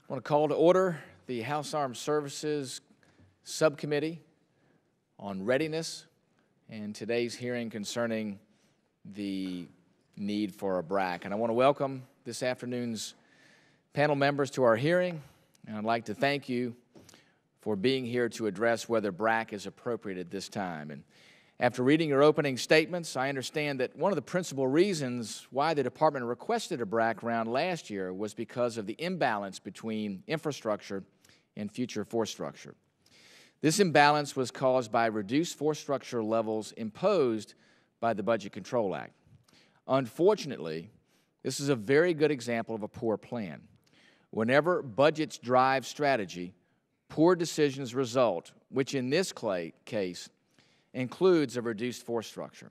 I want to call to order the House Armed Services Subcommittee on Readiness and today's hearing concerning the need for a BRAC. And I want to welcome this afternoon's panel members to our hearing, and I'd like to thank you for being here to address whether BRAC is appropriate at this time. And after reading your opening statements, I understand that one of the principal reasons why the Department requested a BRAC round last year was because of the imbalance between infrastructure and future force structure. This imbalance was caused by reduced force structure levels imposed by the Budget Control Act. Unfortunately, this is a very good example of a poor plan. Whenever budgets drive strategy, poor decisions result, which in this case includes a reduced force structure.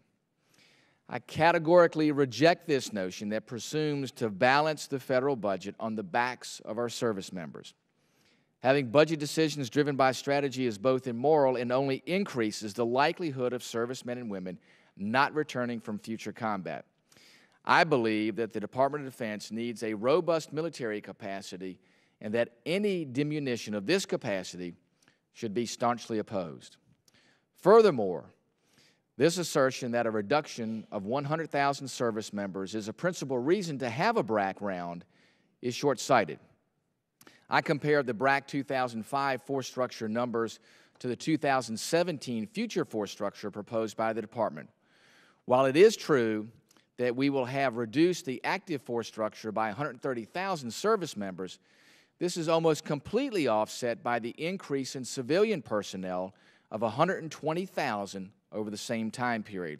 I categorically reject this notion that presumes to balance the federal budget on the backs of our service members. Having budget decisions driven by strategy is both immoral and only increases the likelihood of servicemen and women not returning from future combat. I believe that the Department of Defense needs a robust military capacity and that any diminution of this capacity should be staunchly opposed. Furthermore, this assertion that a reduction of 100,000 service members is a principal reason to have a BRAC round is short-sighted. I compared the BRAC 2005 force structure numbers to the 2017 future force structure proposed by the Department. While it is true that we will have reduced the active force structure by 130,000 service members, this is almost completely offset by the increase in civilian personnel of 120,000 over the same time period.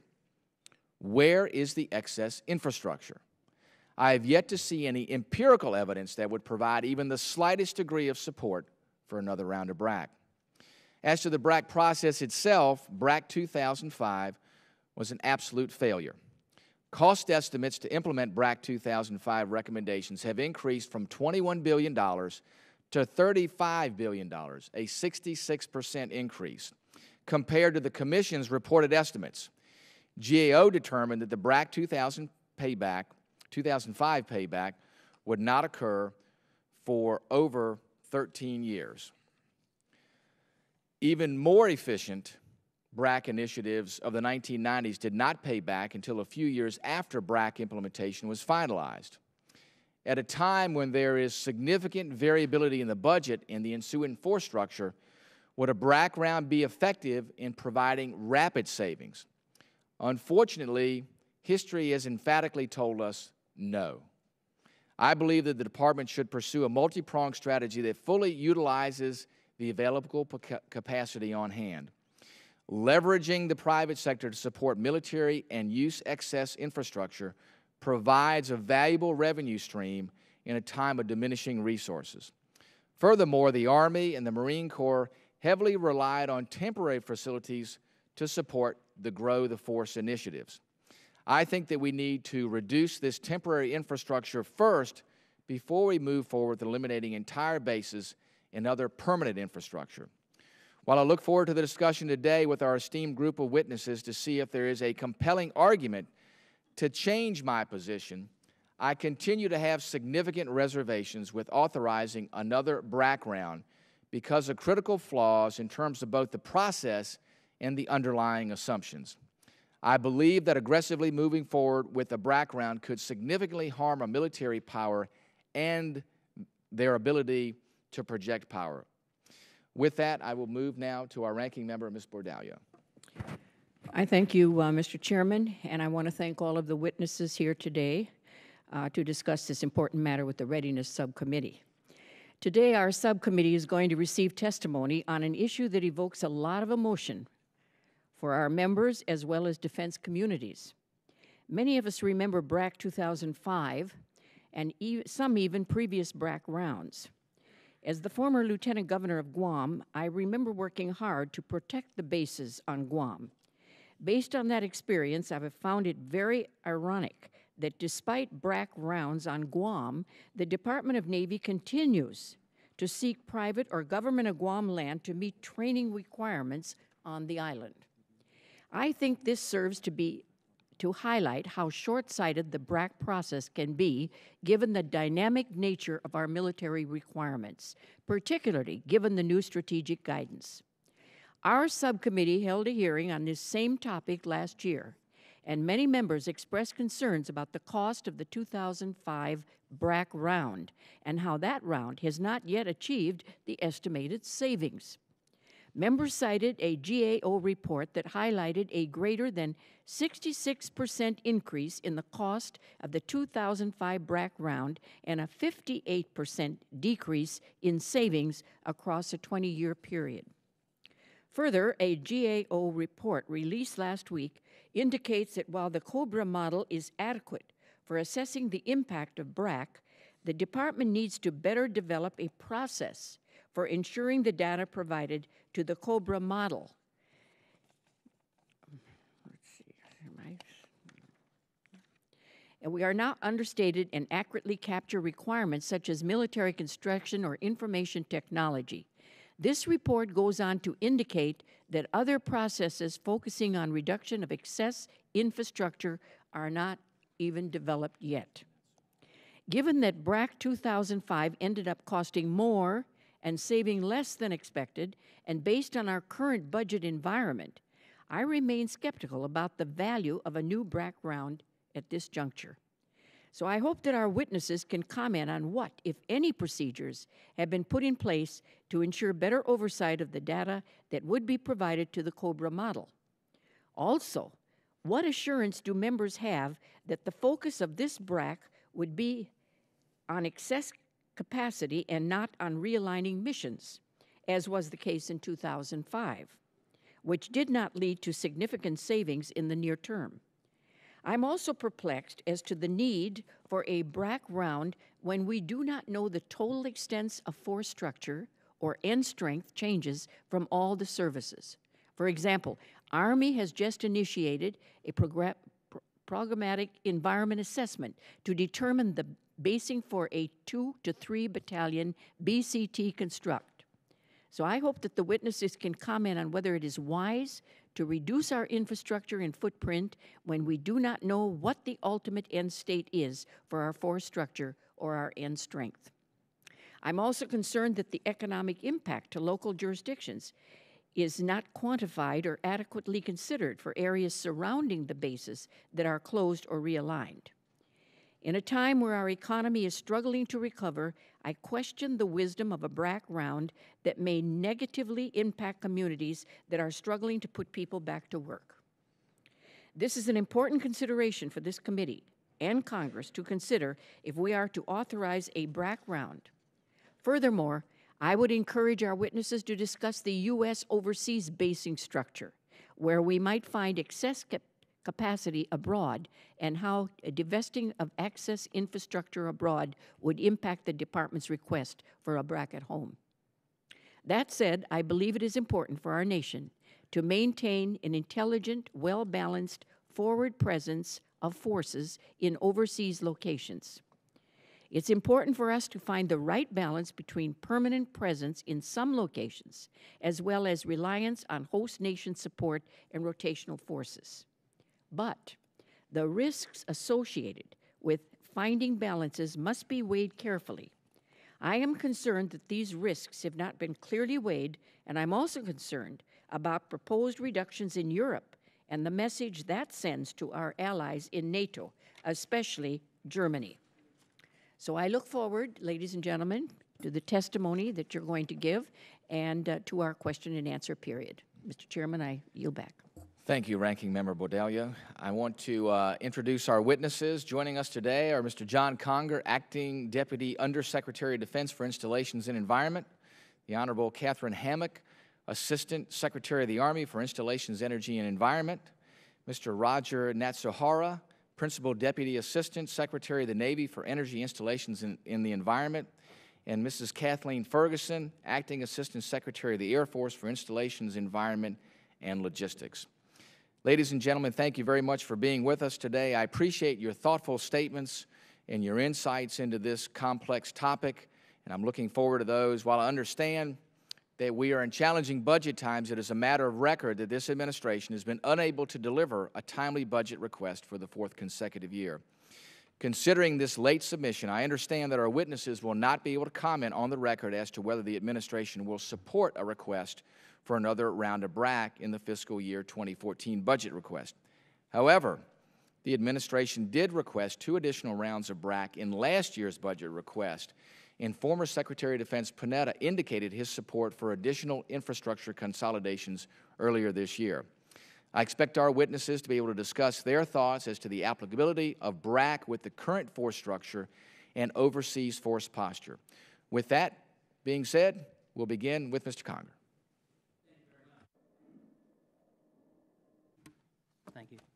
Where is the excess infrastructure? I have yet to see any empirical evidence that would provide even the slightest degree of support for another round of BRAC. As to the BRAC process itself, BRAC 2005 was an absolute failure. Cost estimates to implement BRAC 2005 recommendations have increased from $21 billion to $35 billion, a 66% increase, compared to the Commission's reported estimates. GAO determined that the BRAC 2005 payback would not occur for over 13 years. Even more efficient BRAC initiatives of the 1990s did not pay back until a few years after BRAC implementation was finalized. At a time when there is significant variability in the budget and the ensuing force structure, would a BRAC round be effective in providing rapid savings? Unfortunately, history has emphatically told us no. I believe that the Department should pursue a multi-pronged strategy that fully utilizes the available capacity on hand. Leveraging the private sector to support military and use excess infrastructure provides a valuable revenue stream in a time of diminishing resources. Furthermore, the Army and the Marine Corps heavily relied on temporary facilities to support the Grow the Force initiatives. I think that we need to reduce this temporary infrastructure first before we move forward with eliminating entire bases and other permanent infrastructure. While I look forward to the discussion today with our esteemed group of witnesses to see if there is a compelling argument to change my position, I continue to have significant reservations with authorizing another BRAC round because of critical flaws in terms of both the process and the underlying assumptions. I believe that aggressively moving forward with a BRAC round could significantly harm our military power and their ability to project power. With that, I will move now to our ranking member, Ms. Bordaglia. I thank you, Mr. Chairman, and I want to thank all of the witnesses here today to discuss this important matter with the Readiness Subcommittee. Today, our subcommittee is going to receive testimony on an issue that evokes a lot of emotion for our members as well as defense communities. Many of us remember BRAC 2005 and some even previous BRAC rounds. As the former Lieutenant Governor of Guam, I remember working hard to protect the bases on Guam. Based on that experience, I have found it very ironic that despite BRAC rounds on Guam, the Department of Navy continues to seek private or government of Guam land to meet training requirements on the island. I think this serves to to highlight how short-sighted the BRAC process can be given the dynamic nature of our military requirements, particularly given the new strategic guidance. Our subcommittee held a hearing on this same topic last year, and many members expressed concerns about the cost of the 2005 BRAC round and how that round has not yet achieved the estimated savings. Members cited a GAO report that highlighted a greater than 66% increase in the cost of the 2005 BRAC round and a 58% decrease in savings across a 20-year period. Further, a GAO report released last week indicates that while the COBRA model is adequate for assessing the impact of BRAC, the department needs to better develop a process for ensuring the data provided to the COBRA model. And we are not understated and accurately capture requirements such as military construction or information technology. This report goes on to indicate that other processes focusing on reduction of excess infrastructure are not even developed yet. Given that BRAC 2005 ended up costing more and saving less than expected, and based on our current budget environment, I remain skeptical about the value of a new BRAC round at this juncture. So I hope that our witnesses can comment on what, if any, procedures have been put in place to ensure better oversight of the data that would be provided to the COBRA model. Also, what assurance do members have that the focus of this BRAC would be on excess capacity and not on realigning missions, as was the case in 2005, which did not lead to significant savings in the near term? I'm also perplexed as to the need for a BRAC round when we do not know the total extent of force structure or end strength changes from all the services. For example, Army has just initiated a programmatic environment assessment to determine the basing for a 2 to 3 battalion BCT construct. So I hope that the witnesses can comment on whether it is wise to reduce our infrastructure and footprint when we do not know what the ultimate end state is for our force structure or our end strength. I'm also concerned that the economic impact to local jurisdictions is not quantified or adequately considered for areas surrounding the bases that are closed or realigned. In a time where our economy is struggling to recover, I question the wisdom of a BRAC round that may negatively impact communities that are struggling to put people back to work. This is an important consideration for this committee and Congress to consider if we are to authorize a BRAC round. Furthermore, I would encourage our witnesses to discuss the U.S. overseas basing structure, where we might find excess capacity abroad and how divesting of access infrastructure abroad would impact the department's request for a BRAC at home. That said, I believe it is important for our nation to maintain an intelligent, well-balanced forward presence of forces in overseas locations. It's important for us to find the right balance between permanent presence in some locations, as well as reliance on host nation support and rotational forces. But the risks associated with finding balances must be weighed carefully. I am concerned that these risks have not been clearly weighed, and I'm also concerned about proposed reductions in Europe and the message that sends to our allies in NATO, especially Germany. So I look forward, ladies and gentlemen, to the testimony that you're going to give and to our question and answer period. Mr. Chairman, I yield back. Thank you, Ranking Member Bodello. I want to introduce our witnesses. Joining us today are Mr. John Conger, Acting Deputy Undersecretary of Defense for Installations and Environment, the Honorable Catherine Hammock, Assistant Secretary of the Army for Installations, Energy, and Environment, Mr. Roger Natsuhara, Principal Deputy Assistant Secretary of the Navy for Energy, Installations, in the Environment, and Mrs. Kathleen Ferguson, Acting Assistant Secretary of the Air Force for Installations, Environment, and Logistics. Ladies and gentlemen, thank you very much for being with us today. I appreciate your thoughtful statements and your insights into this complex topic, and I'm looking forward to those. While I understand that we are in challenging budget times, it is a matter of record that this administration has been unable to deliver a timely budget request for the 4th consecutive year. Considering this late submission, I understand that our witnesses will not be able to comment on the record as to whether the administration will support a request for another round of BRAC in the fiscal year 2014 budget request. However, the administration did request 2 additional rounds of BRAC in last year's budget request, and former Secretary of Defense Panetta indicated his support for additional infrastructure consolidations earlier this year. I expect our witnesses to be able to discuss their thoughts as to the applicability of BRAC with the current force structure and overseas force posture. With that being said, we'll begin with Mr. Conger. Thank you.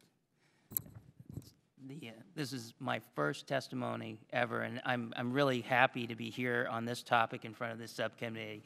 This is my first testimony ever, and I'm really happy to be here on this topic in front of this subcommittee.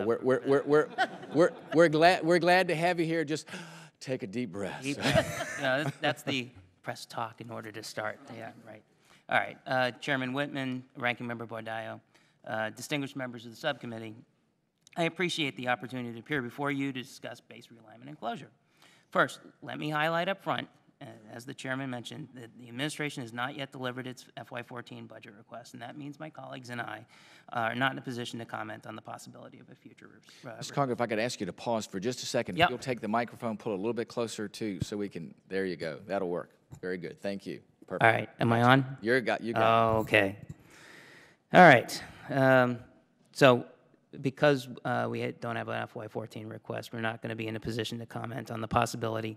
We're glad to have you here. Just take a deep breath. Deep breath. That's the press talk in order to start. Yeah, right. All right, Chairman Whitman, Ranking Member Bordallo, distinguished members of the subcommittee, I appreciate the opportunity to appear before you to discuss base realignment and closure. First, let me highlight up front, as the chairman mentioned, that the administration has not yet delivered its FY14 budget request, and that means my colleagues and I are not in a position to comment on the possibility of a future. Mr. Conger, if I could ask you to pause for just a second. Yep. If you'll take the microphone, pull it a little bit closer too, so we can, there you go. That'll work. Very good. Thank you. Perfect. All right, am I on? You got it. Okay. All right. So because we don't have an FY14 request, we're not going to be in a position to comment on the possibility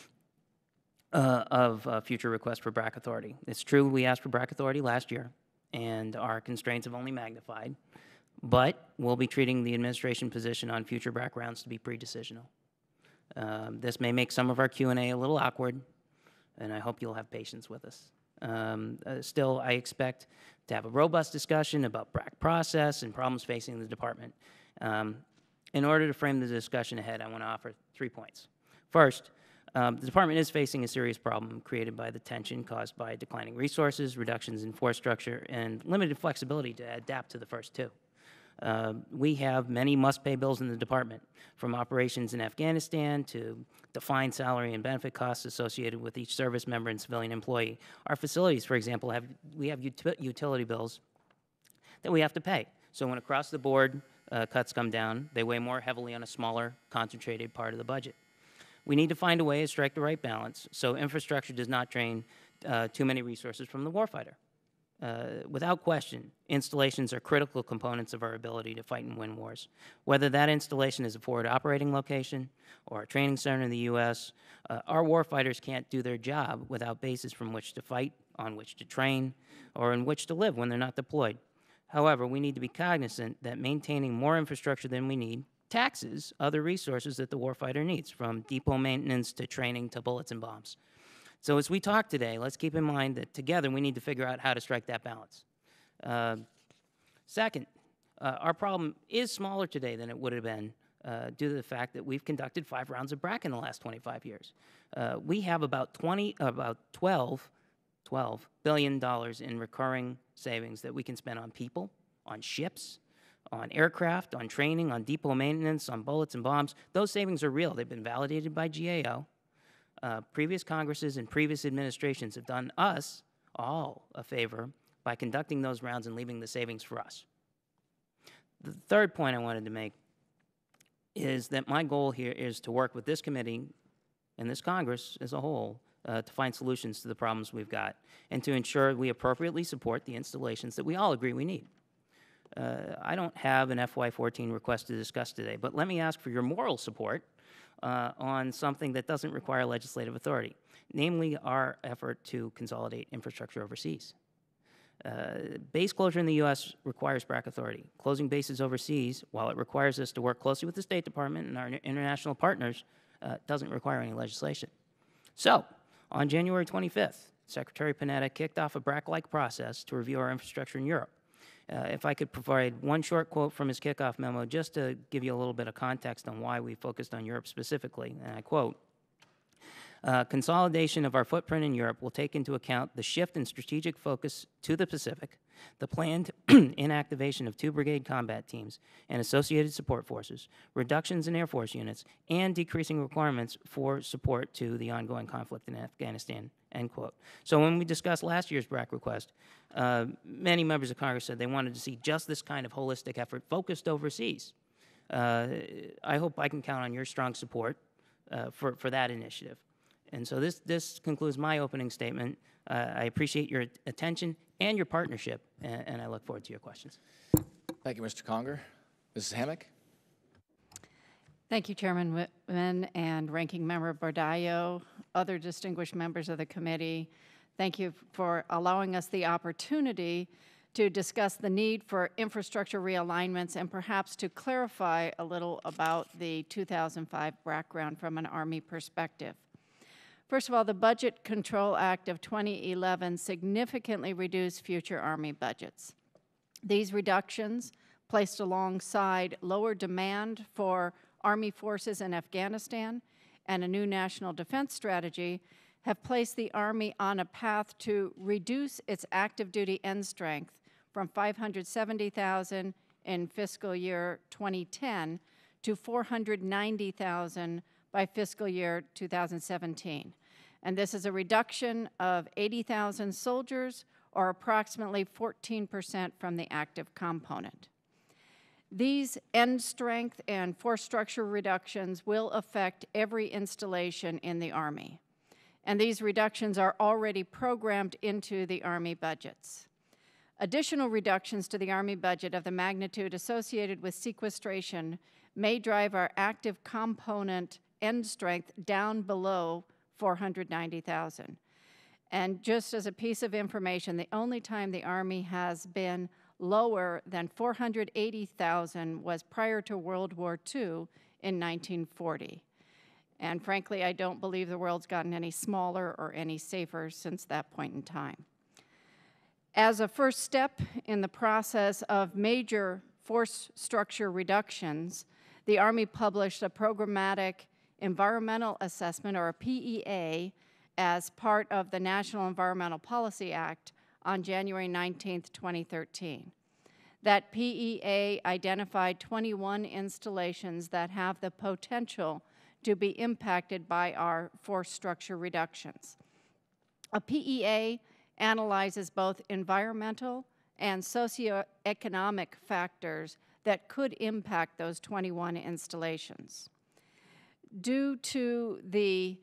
of future requests for BRAC authority. It's true we asked for BRAC authority last year, and our constraints have only magnified, but we'll be treating the administration position on future BRAC rounds to be pre-decisional. This may make some of our Q&A a little awkward, and I hope you'll have patience with us. Still, I expect to have a robust discussion about BRAC process and problems facing the department. In order to frame the discussion ahead, I want to offer 3 points. First, the department is facing a serious problem created by the tension caused by declining resources, reductions in force structure, and limited flexibility to adapt to the first 2. We have many must-pay bills in the department, from operations in Afghanistan to defined salary and benefit costs associated with each service member and civilian employee. Our facilities, for example, have utility bills that we have to pay. So when across-the-board cuts come down, they weigh more heavily on a smaller, concentrated part of the budget. We need to find a way to strike the right balance so infrastructure does not drain too many resources from the warfighter. Without question, installations are critical components of our ability to fight and win wars. Whether that installation is a forward operating location or a training center in the U.S., our warfighters can't do their job without bases from which to fight, on which to train, or in which to live when they're not deployed. However, we need to be cognizant that maintaining more infrastructure than we need taxes other resources that the warfighter needs, from depot maintenance to training to bullets and bombs. So as we talk today, let's keep in mind that together we need to figure out how to strike that balance. Second, our problem is smaller today than it would have been due to the fact that we've conducted 5 rounds of BRAC in the last 25 years. We have about $12 billion in recurring savings that we can spend on people, on ships, on aircraft, on training, on depot maintenance, on bullets and bombs. Those savings are real. They've been validated by GAO. Previous Congresses and previous administrations have done us all a favor by conducting those rounds and leaving the savings for us. The third point I wanted to make is that my goal here is to work with this committee and this Congress as a whole to find solutions to the problems we've got and to ensure we appropriately support the installations that we all agree we need. I don't have an FY14 request to discuss today, but let me ask for your moral support on something that doesn't require legislative authority, namely our effort to consolidate infrastructure overseas. Base closure in the U.S. requires BRAC authority. Closing bases overseas, while it requires us to work closely with the State Department and our international partners, doesn't require any legislation. So, on January 25th, Secretary Panetta kicked off a BRAC-like process to review our infrastructure in Europe. If I could provide one short quote from his kickoff memo just to give you a little bit of context on why we focused on Europe specifically, and I quote, Consolidation of our footprint in Europe will take into account the shift in strategic focus to the Pacific, the planned inactivation of 2 brigade combat teams and associated support forces, reductions in Air Force units, and decreasing requirements for support to the ongoing conflict in Afghanistan, end quote. So when we discussed last year's BRAC request, many members of Congress said they wanted to see just this kind of holistic effort focused overseas. I hope I can count on your strong support for that initiative. And so this concludes my opening statement. I appreciate your attention and your partnership, and I look forward to your questions. Thank you, Mr. Conger. Mrs. Hammack? Thank you, Chairman Whitman and Ranking Member Bordallo, other distinguished members of the committee. Thank you for allowing us the opportunity to discuss the need for infrastructure realignments and perhaps to clarify a little about the 2005 BRAC round from an Army perspective. First of all, the Budget Control Act of 2011 significantly reduced future Army budgets. These reductions, placed alongside lower demand for Army forces in Afghanistan and a new national defense strategy, have placed the Army on a path to reduce its active duty end strength from 570,000 in fiscal year 2010 to 490,000 by fiscal year 2017. And this is a reduction of 80,000 soldiers, or approximately 14% from the active component. These end strength and force structure reductions will affect every installation in the Army. And these reductions are already programmed into the Army budgets. Additional reductions to the Army budget of the magnitude associated with sequestration may drive our active component end strength down below 490,000. And just as a piece of information, the only time the Army has been lower than 480,000 was prior to World War II in 1940. And frankly, I don't believe the world's gotten any smaller or any safer since that point in time. As a first step in the process of major force structure reductions, the Army published a programmatic environmental assessment, or a PEA, as part of the National Environmental Policy Act on January 19, 2013. That PEA identified 21 installations that have the potential to be impacted by our force structure reductions. A PEA analyzes both environmental and socioeconomic factors that could impact those 21 installations. Due to the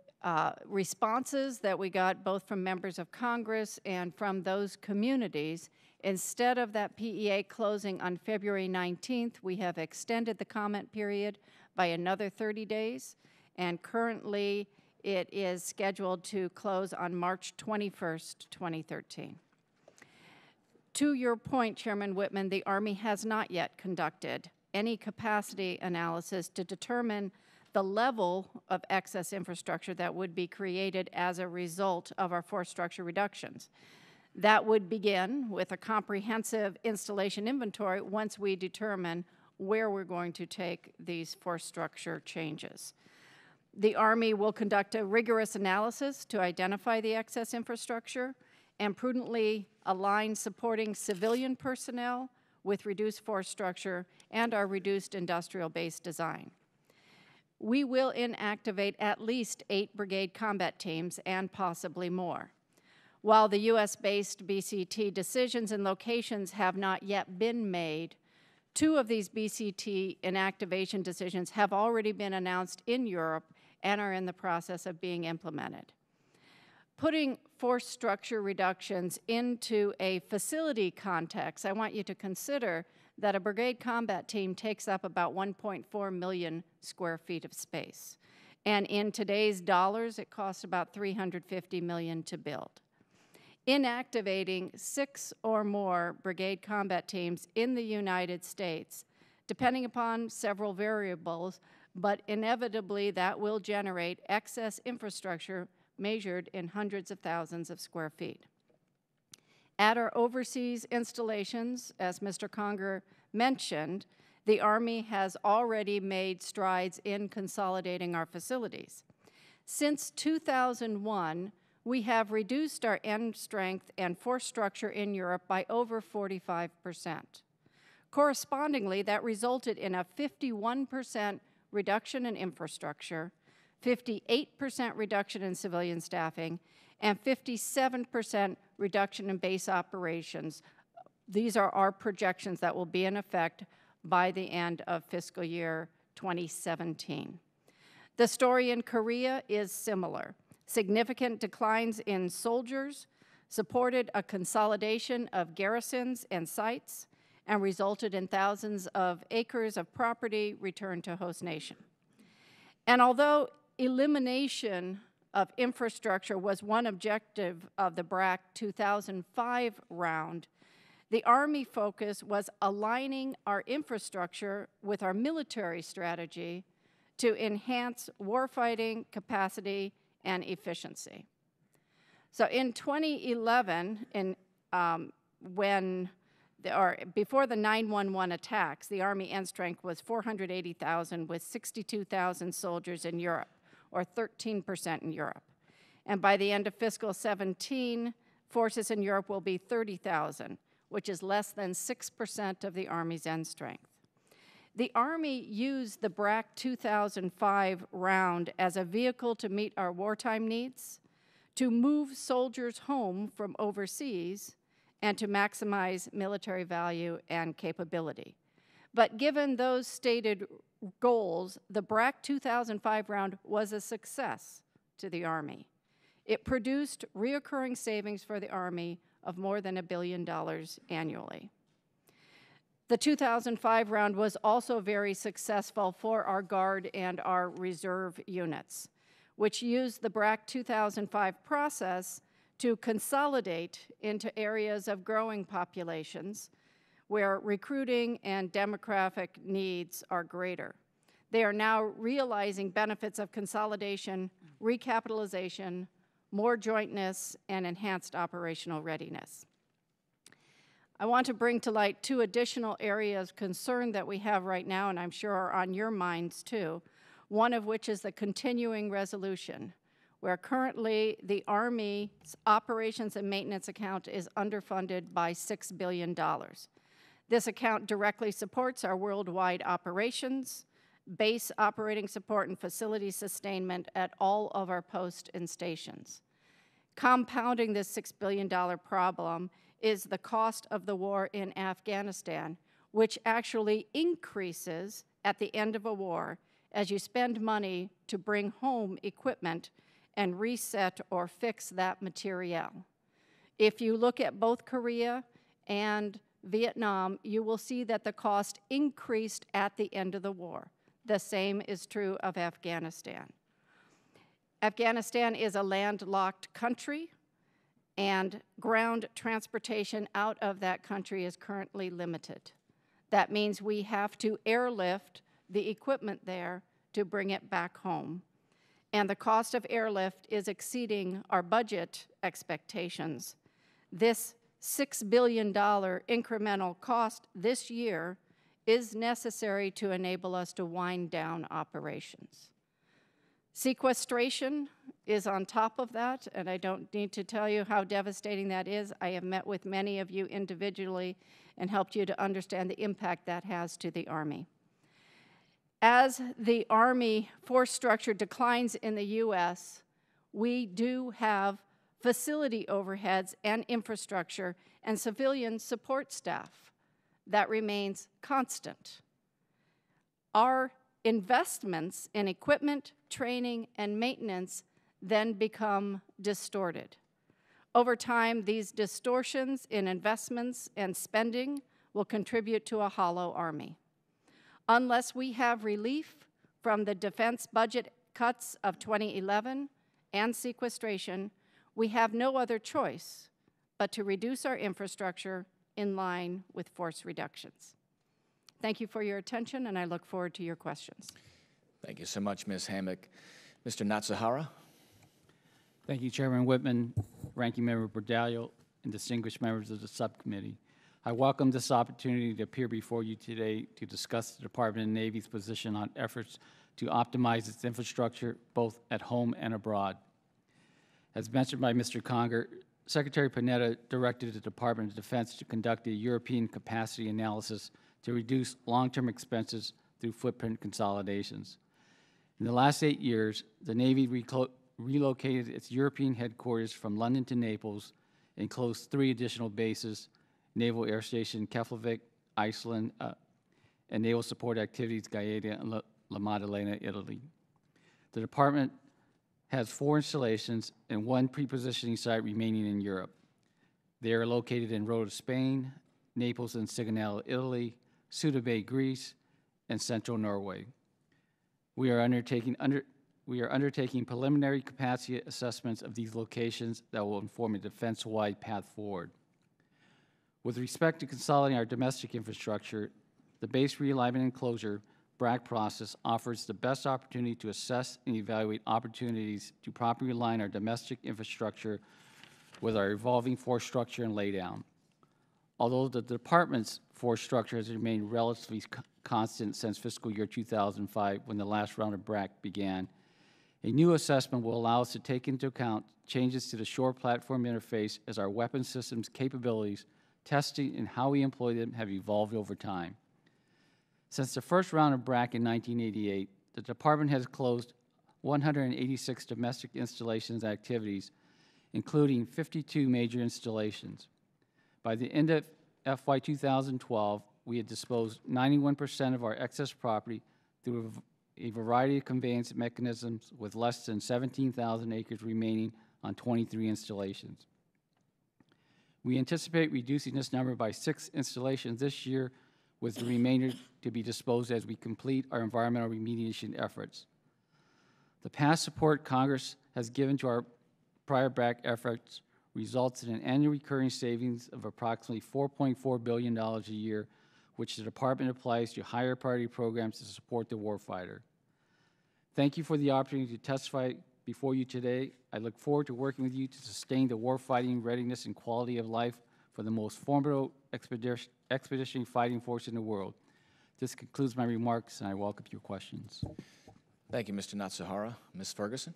responses that we got both from members of Congress and from those communities, instead of that PEA closing on February 19th, we have extended the comment period by another 30 days, and currently it is scheduled to close on March 21st, 2013. To your point, Chairman Whitman, the Army has not yet conducted any capacity analysis to determine the level of excess infrastructure that would be created as a result of our force structure reductions. That would begin with a comprehensive installation inventory once we determine where we're going to take these force structure changes. The Army will conduct a rigorous analysis to identify the excess infrastructure and prudently align supporting civilian personnel with reduced force structure and our reduced industrial base design. We will inactivate at least 8 brigade combat teams and possibly more. While the U.S.-based BCT decisions and locations have not yet been made, 2 of these BCT inactivation decisions have already been announced in Europe and are in the process of being implemented. Putting force structure reductions into a facility context, I want you to consider that a brigade combat team takes up about 1.4 million square feet of space. And in today's dollars, it costs about $350 million to build. Inactivating 6 or more brigade combat teams in the United States, depending upon several variables, but inevitably that will generate excess infrastructure measured in hundreds of thousands of square feet. At our overseas installations, as Mr. Conger mentioned, the Army has already made strides in consolidating our facilities. Since 2001, we have reduced our end strength and force structure in Europe by over 45%. Correspondingly, that resulted in a 51% reduction in infrastructure, 58% reduction in civilian staffing, and 57% reduction in base operations. These are our projections that will be in effect by the end of fiscal year 2017. The story in Korea is similar. Significant declines in soldiers supported a consolidation of garrisons and sites and resulted in thousands of acres of property returned to host nation. And although elimination of infrastructure was one objective of the BRAC 2005 round, the Army focus was aligning our infrastructure with our military strategy to enhance warfighting capacity and efficiency. So in 2011, before the 9/11 attacks, the Army end strength was 480,000 with 62,000 soldiers in Europe, or 13% in Europe. And by the end of fiscal 17, forces in Europe will be 30,000, which is less than 6% of the Army's end strength. The Army used the BRAC 2005 round as a vehicle to meet our wartime needs, to move soldiers home from overseas, and to maximize military value and capability. But given those stated goals, the BRAC 2005 round was a success to the Army. It produced reoccurring savings for the Army of more than $1 billion annually. The 2005 round was also very successful for our Guard and our Reserve units, which used the BRAC 2005 process to consolidate into areas of growing populations where recruiting and demographic needs are greater. They are now realizing benefits of consolidation, recapitalization, more jointness, and enhanced operational readiness. I want to bring to light two additional areas of concern that we have right now, and I'm sure are on your minds too, one of which is the continuing resolution, where currently the Army's operations and maintenance account is underfunded by $6 billion. This account directly supports our worldwide operations, base operating support, and facility sustainment at all of our posts and stations. Compounding this $6 billion problem is the cost of the war in Afghanistan, which actually increases at the end of a war as you spend money to bring home equipment and reset or fix that materiel. If you look at both Korea and Vietnam, you will see that the cost increased at the end of the war. The same is true of Afghanistan. Afghanistan is a landlocked country, and ground transportation out of that country is currently limited. That means we have to airlift the equipment there to bring it back home. And the cost of airlift is exceeding our budget expectations. This $6 billion incremental cost this year is necessary to enable us to wind down operations. Sequestration is on top of that, and I don't need to tell you how devastating that is. I have met with many of you individually and helped you to understand the impact that has to the Army. As the Army force structure declines in the U.S., we do have facility overheads and infrastructure and civilian support staff that remains constant. Our investments in equipment, training, and maintenance then become distorted. Over time, these distortions in investments and spending will contribute to a hollow Army. Unless we have relief from the defense budget cuts of 2011 and sequestration, we have no other choice but to reduce our infrastructure in line with force reductions. Thank you for your attention, and I look forward to your questions. Thank you so much, Ms. Hammack. Mr. Natsuhara? Thank you, Chairman Whitman, Ranking Member Bordallo, and distinguished members of the subcommittee. I welcome this opportunity to appear before you today to discuss the Department of Navy's position on efforts to optimize its infrastructure both at home and abroad. As mentioned by Mr. Conger, Secretary Panetta directed the Department of Defense to conduct a European capacity analysis to reduce long-term expenses through footprint consolidations. In the last 8 years, the Navy relocated its European headquarters from London to Naples and closed 3 additional bases: Naval Air Station Keflavik, Iceland, and Naval Support Activities Gaeta and La Maddalena, Italy. The department has 4 installations and 1 pre-positioning site remaining in Europe. They are located in Rota, Spain, Naples and Sigonella, Italy, Suda Bay, Greece, and central Norway. We are undertaking preliminary capacity assessments of these locations that will inform a defense-wide path forward. With respect to consolidating our domestic infrastructure, the base realignment and closure BRAC process offers the best opportunity to assess and evaluate opportunities to properly align our domestic infrastructure with our evolving force structure and laydown. Although the department's force structure has remained relatively constant since fiscal year 2005, when the last round of BRAC began, a new assessment will allow us to take into account changes to the shore platform interface as our weapon systems capabilities, testing, and how we employ them have evolved over time. Since the first round of BRAC in 1988, the department has closed 186 domestic installations and activities, including 52 major installations. By the end of FY 2012, we had disposed 91% of our excess property through a variety of conveyance mechanisms, with less than 17,000 acres remaining on 23 installations. We anticipate reducing this number by 6 installations this year, with the remainder to be disposed as we complete our environmental remediation efforts. The past support Congress has given to our prior BRAC efforts results in an annual recurring savings of approximately $4.4 billion a year, which the department applies to higher priority programs to support the warfighter. Thank you for the opportunity to testify before you today. I look forward to working with you to sustain the warfighting readiness and quality of life for the most formidable expeditionary fighting force in the world. This concludes my remarks, and I welcome your questions. Thank you, Mr. Natsuhara. Ms. Ferguson?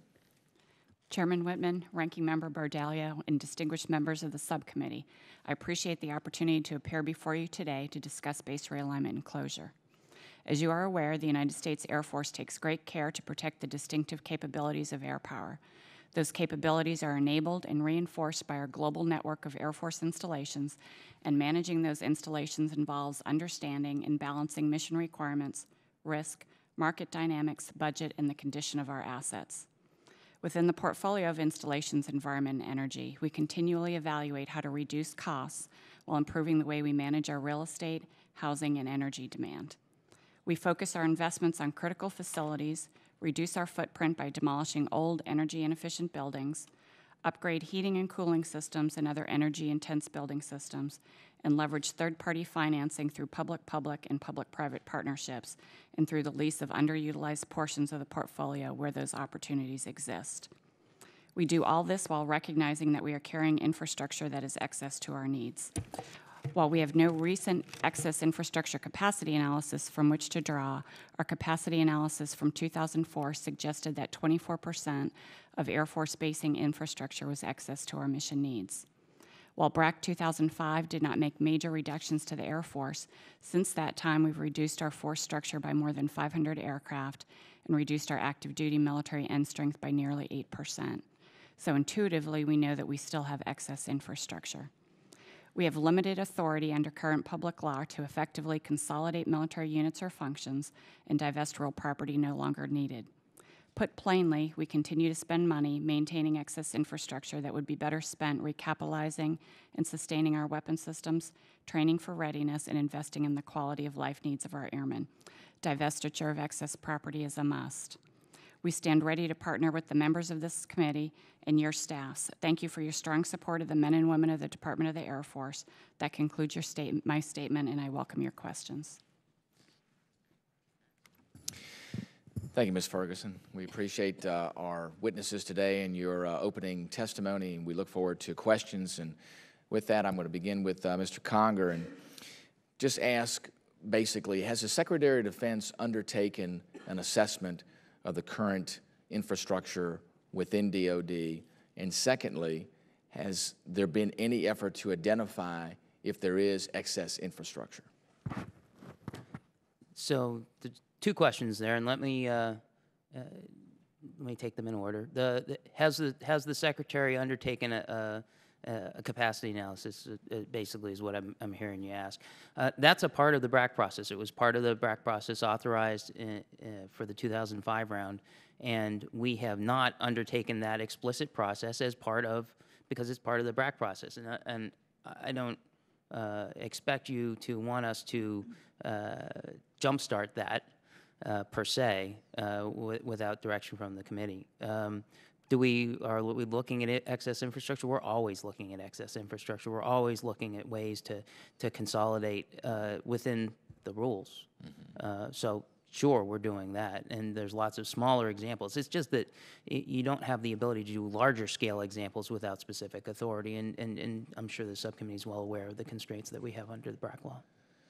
Chairman Whitman, Ranking Member Bardallo, and distinguished members of the subcommittee, I appreciate the opportunity to appear before you today to discuss base realignment and closure. As you are aware, the United States Air Force takes great care to protect the distinctive capabilities of air power. Those capabilities are enabled and reinforced by our global network of Air Force installations, and managing those installations involves understanding and balancing mission requirements, risk, market dynamics, budget, and the condition of our assets. Within the portfolio of installations, environment, and energy, we continually evaluate how to reduce costs while improving the way we manage our real estate, housing, and energy demand. We focus our investments on critical facilities, reduce our footprint by demolishing old, energy-inefficient buildings, upgrade heating and cooling systems and other energy-intense building systems, and leverage third-party financing through public-public and public-private partnerships and through the lease of underutilized portions of the portfolio where those opportunities exist. We do all this while recognizing that we are carrying infrastructure that is excess to our needs. While we have no recent excess infrastructure capacity analysis from which to draw, our capacity analysis from 2004 suggested that 24% of Air Force basing infrastructure was excess to our mission needs. While BRAC 2005 did not make major reductions to the Air Force, since that time we've reduced our force structure by more than 500 aircraft and reduced our active duty military end strength by nearly 8%. So intuitively, we know that we still have excess infrastructure. We have limited authority under current public law to effectively consolidate military units or functions and divest real property no longer needed. Put plainly, we continue to spend money maintaining excess infrastructure that would be better spent recapitalizing and sustaining our weapon systems, training for readiness, and investing in the quality of life needs of our airmen. Divestiture of excess property is a must. We stand ready to partner with the members of this committee and your staffs. Thank you for your strong support of the men and women of the Department of the Air Force. That concludes my statement, and I welcome your questions. Thank you, Ms. Ferguson. We appreciate our witnesses today and your opening testimony, and we look forward to questions. And with that, I'm going to begin with Mr. Conger and just ask, basically, has the Secretary of Defense undertaken an assessment of the current infrastructure within DOD? And secondly, has there been any effort to identify if there is excess infrastructure? So the two questions there, and let me take them in order. Has the Secretary undertaken a capacity analysis, basically is what I'm hearing you ask. That's a part of the BRAC process. It was part of the BRAC process authorized for the 2005 round, and we have not undertaken that explicit process because it's part of the BRAC process. And I don't expect you to want us to jumpstart that per se without direction from the committee. Are we looking at excess infrastructure? We're always looking at excess infrastructure. We're always looking at ways to consolidate within the rules. So sure, we're doing that, and there's lots of smaller examples. It's just that you don't have the ability to do larger scale examples without specific authority, and I'm sure the subcommittee is well aware of the constraints that we have under the BRAC law.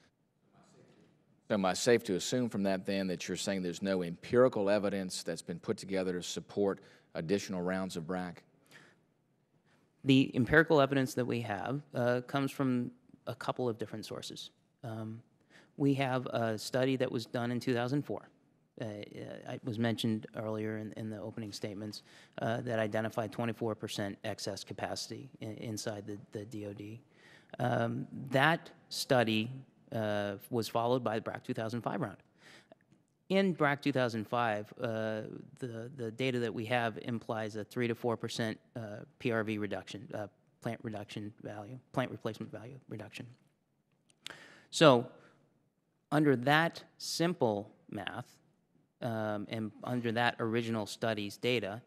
So am I safe to assume from that then that you're saying there's no empirical evidence that's been put together to support additional rounds of BRAC? The empirical evidence that we have comes from a couple of different sources. We have a study that was done in 2004. It was mentioned earlier in the opening statements that identified 24% excess capacity inside the DOD. That study was followed by the BRAC 2005 round. In BRAC 2005, the data that we have implies a 3 to 4% PRV reduction, plant replacement value reduction. So, under that simple math and under that original study's data,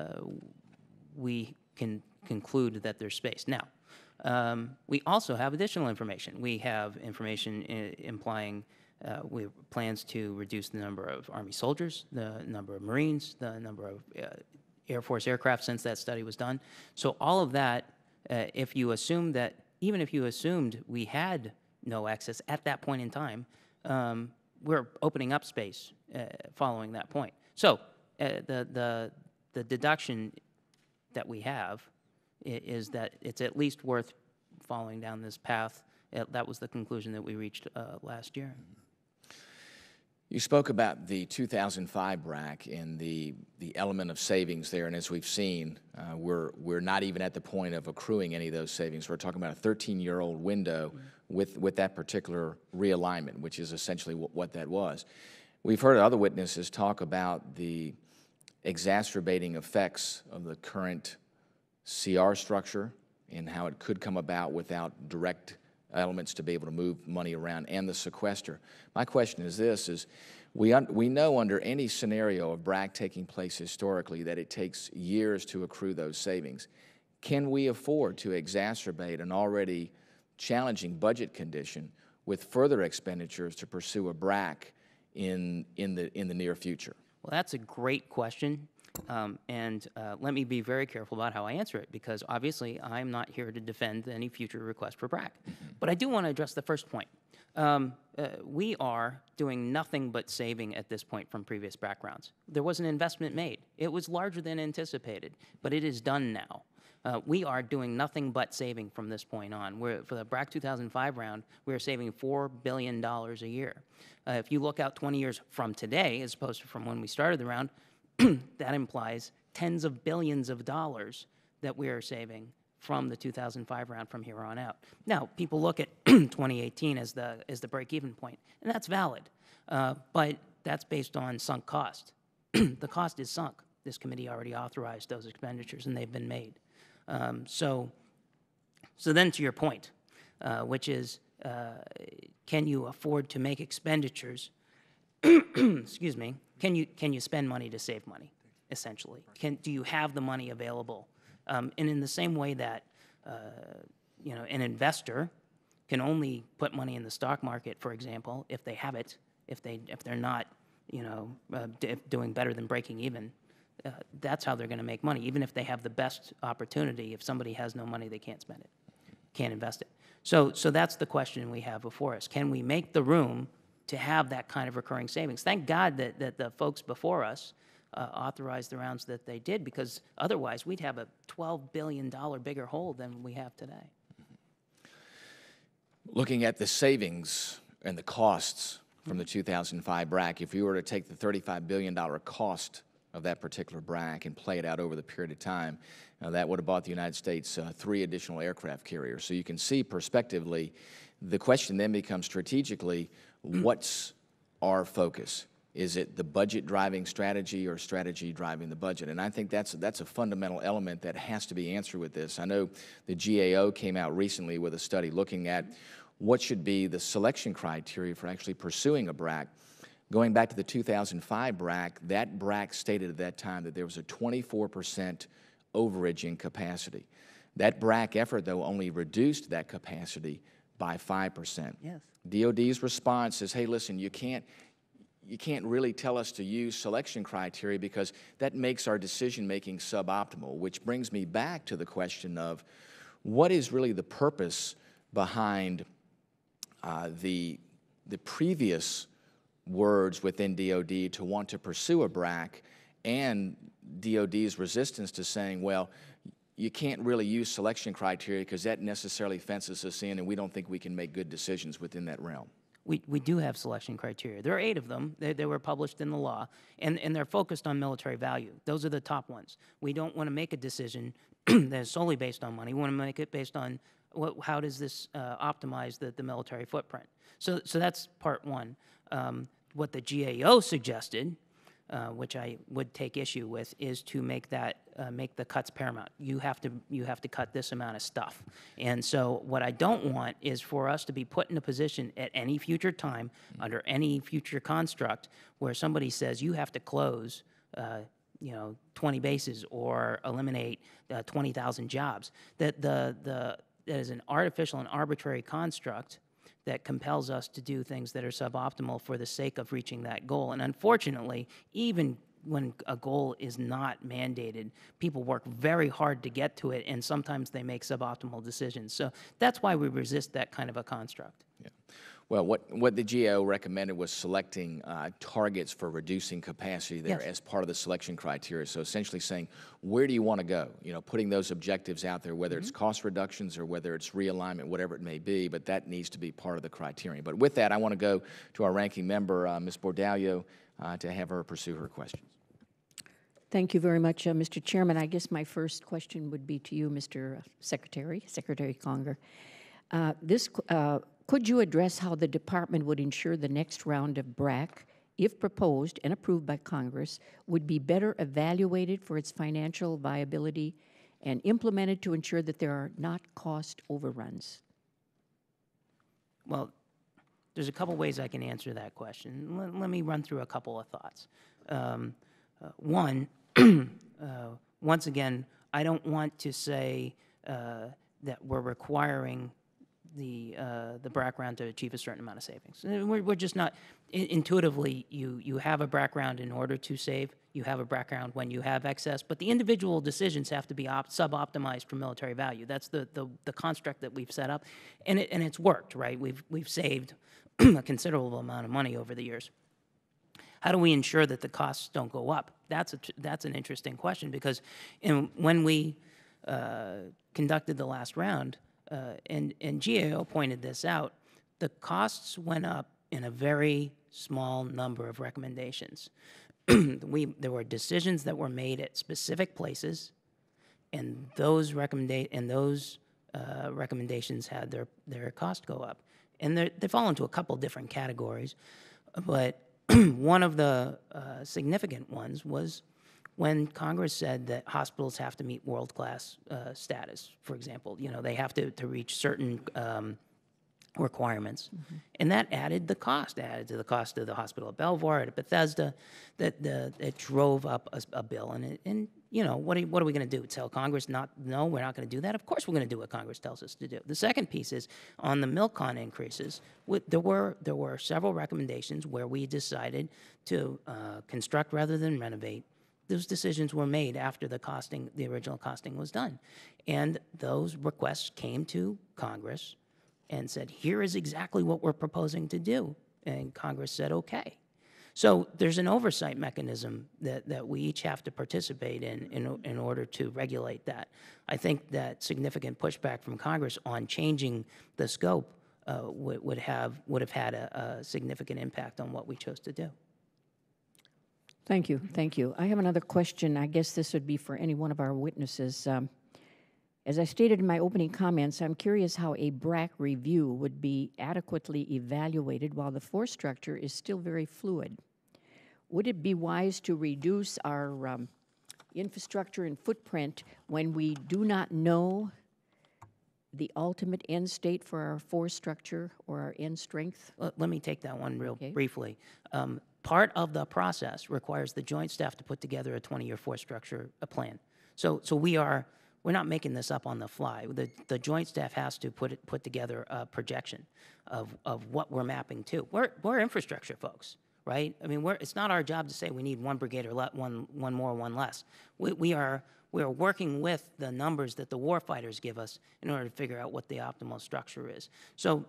we can conclude that there's space. Now, we also have additional information. We have information implying we have plans to reduce the number of Army soldiers, the number of Marines, the number of Air Force aircraft since that study was done. So all of that, if you assume that, even if you assumed we had no excess at that point in time, we're opening up space following that point. So the deduction that we have is that it's at least worth following down this path. That was the conclusion that we reached last year. You spoke about the 2005 BRAC and the element of savings there, and as we've seen, we're not even at the point of accruing any of those savings. We're talking about a 13-year-old window with that particular realignment, which is essentially what that was. We've heard other witnesses talk about the exacerbating effects of the current CR structure and how it could come about without direct elements to be able to move money around, and the sequester. My question is this, we know under any scenario of BRAC taking place historically that it takes years to accrue those savings. Can we afford to exacerbate an already challenging budget condition with further expenditures to pursue a BRAC in the near future? Well, that's a great question. And let me be very careful about how I answer it, because obviously I'm not here to defend any future request for BRAC. But I do want to address the first point. We are doing nothing but saving at this point from previous BRAC rounds. There was an investment made. It was larger than anticipated, but it is done now. We are doing nothing but saving from this point on. For the BRAC 2005 round, we are saving $4 billion a year. If you look out 20 years from today, as opposed to from when we started the round, that implies tens of billions of dollars that we are saving from the 2005 round from here on out. Now, people look at 2018 as the break-even point, and that's valid, but that's based on sunk cost. The cost is sunk. This committee already authorized those expenditures, and they've been made. So then to your point, which is, can you afford to make expenditures? Excuse me. Can you spend money to save money? Essentially, do you have the money available? And in the same way that an investor can only put money in the stock market, for example, if they have it, if they're not doing better than breaking even. That's how they're going to make money. Even if they have the best opportunity, if somebody has no money, they can't spend it, can't invest it. So that's the question we have before us. Can we make the room to have that kind of recurring savings? Thank God that the folks before us authorized the rounds that they did, because otherwise we'd have a $12 billion bigger hole than we have today. Looking at the savings and the costs from the 2005 BRAC, if you were to take the $35 billion cost of that particular BRAC and play it out over the period of time, that would have bought the United States 3 additional aircraft carriers. So you can see prospectively, the question then becomes strategically, what's our focus? Is it the budget driving strategy or strategy driving the budget? And I think that's a fundamental element that has to be answered with this. I know the GAO came out recently with a study looking at what should be the selection criteria for actually pursuing a BRAC. Going back to the 2005 BRAC, that BRAC stated at that time that there was a 24% overage in capacity. That BRAC effort, though, only reduced that capacity by 5%. Yes. DOD's response is, hey, listen, you can't really tell us to use selection criteria because that makes our decision-making suboptimal, which brings me back to the question of what is really the purpose behind the previous words within DOD to want to pursue a BRAC and DOD's resistance to saying, well, you can't really use selection criteria because that necessarily fences us in and we don't think we can make good decisions within that realm. We do have selection criteria. There are 8 of them. They were published in the law, and they're focused on military value. Those are the top ones. We don't want to make a decision that is solely based on money. We want to make it based on how does this optimize the military footprint. So that's part one. What the GAO suggested, which I would take issue with, is to make that make the cuts paramount. You have to cut this amount of stuff. And so what I don't want is for us to be put in a position at any future time under any future construct where somebody says you have to close 20 bases or eliminate 20,000 jobs. That is an artificial and arbitrary construct that compels us to do things that are suboptimal for the sake of reaching that goal. And unfortunately, even when a goal is not mandated, people work very hard to get to it, and sometimes they make suboptimal decisions. So that's why we resist that kind of a construct. Yeah. Well, what the GAO recommended was selecting targets for reducing capacity there as part of the selection criteria. So essentially saying, where do you want to go? Putting those objectives out there, whether it's cost reductions or whether it's realignment, whatever it may be, but that needs to be part of the criterion. But with that, I want to go to our ranking member, Ms. Bordallo, to have her pursue her questions. Thank you very much, Mr. Chairman. I guess my first question would be to you, Mr. Secretary Conger. Could you address how the department would ensure the next round of BRAC, if proposed and approved by Congress, would be better evaluated for its financial viability and implemented to ensure that there are not cost overruns? Well, there's a couple ways I can answer that question. Let me run through a couple of thoughts. One, once again, I don't want to say that we're requiring the BRAC round to achieve a certain amount of savings. We're just not, intuitively, you have a BRAC round in order to save, you have a BRAC round when you have excess, but the individual decisions have to be sub-optimized for military value. That's the construct that we've set up, and it's worked, right? We've saved a considerable amount of money over the years. How do we ensure that the costs don't go up? That's an interesting question, because when we conducted the last round, and GAO pointed this out, the costs went up in a very small number of recommendations. There were decisions that were made at specific places, and those recommendations had their cost go up. And they fall into a couple different categories, but one of the significant ones was when Congress said that hospitals have to meet world-class status, for example. They have to reach certain requirements. Mm-hmm. And that added to the cost of the hospital at Belvoir, at Bethesda, it drove up a bill. And what are we going to do? Tell Congress no, we're not going to do that? Of course we're going to do what Congress tells us to do. The second piece is on the MilCon increases, there were several recommendations where we decided to construct rather than renovate. Those decisions were made after the original costing was done. And those requests came to Congress and said, here is exactly what we're proposing to do. And Congress said, okay. So there's an oversight mechanism that we each have to participate in order to regulate that. I think that significant pushback from Congress on changing the scope would have had a significant impact on what we chose to do. Thank you, thank you. I have another question. I guess this would be for any one of our witnesses. As I stated in my opening comments, I'm curious how a BRAC review would be adequately evaluated while the force structure is still very fluid. Would it be wise to reduce our infrastructure and footprint when we do not know the ultimate end state for our force structure or our end strength? Let me take that one real briefly. Part of the process requires the Joint Staff to put together a 20-year force structure plan. So we're not making this up on the fly. The Joint Staff has to put together a projection of what we're mapping to. We're infrastructure folks, right? I mean, it's not our job to say we need one brigade or one more, one less. We are working with the numbers that the warfighters give us in order to figure out what the optimal structure is. So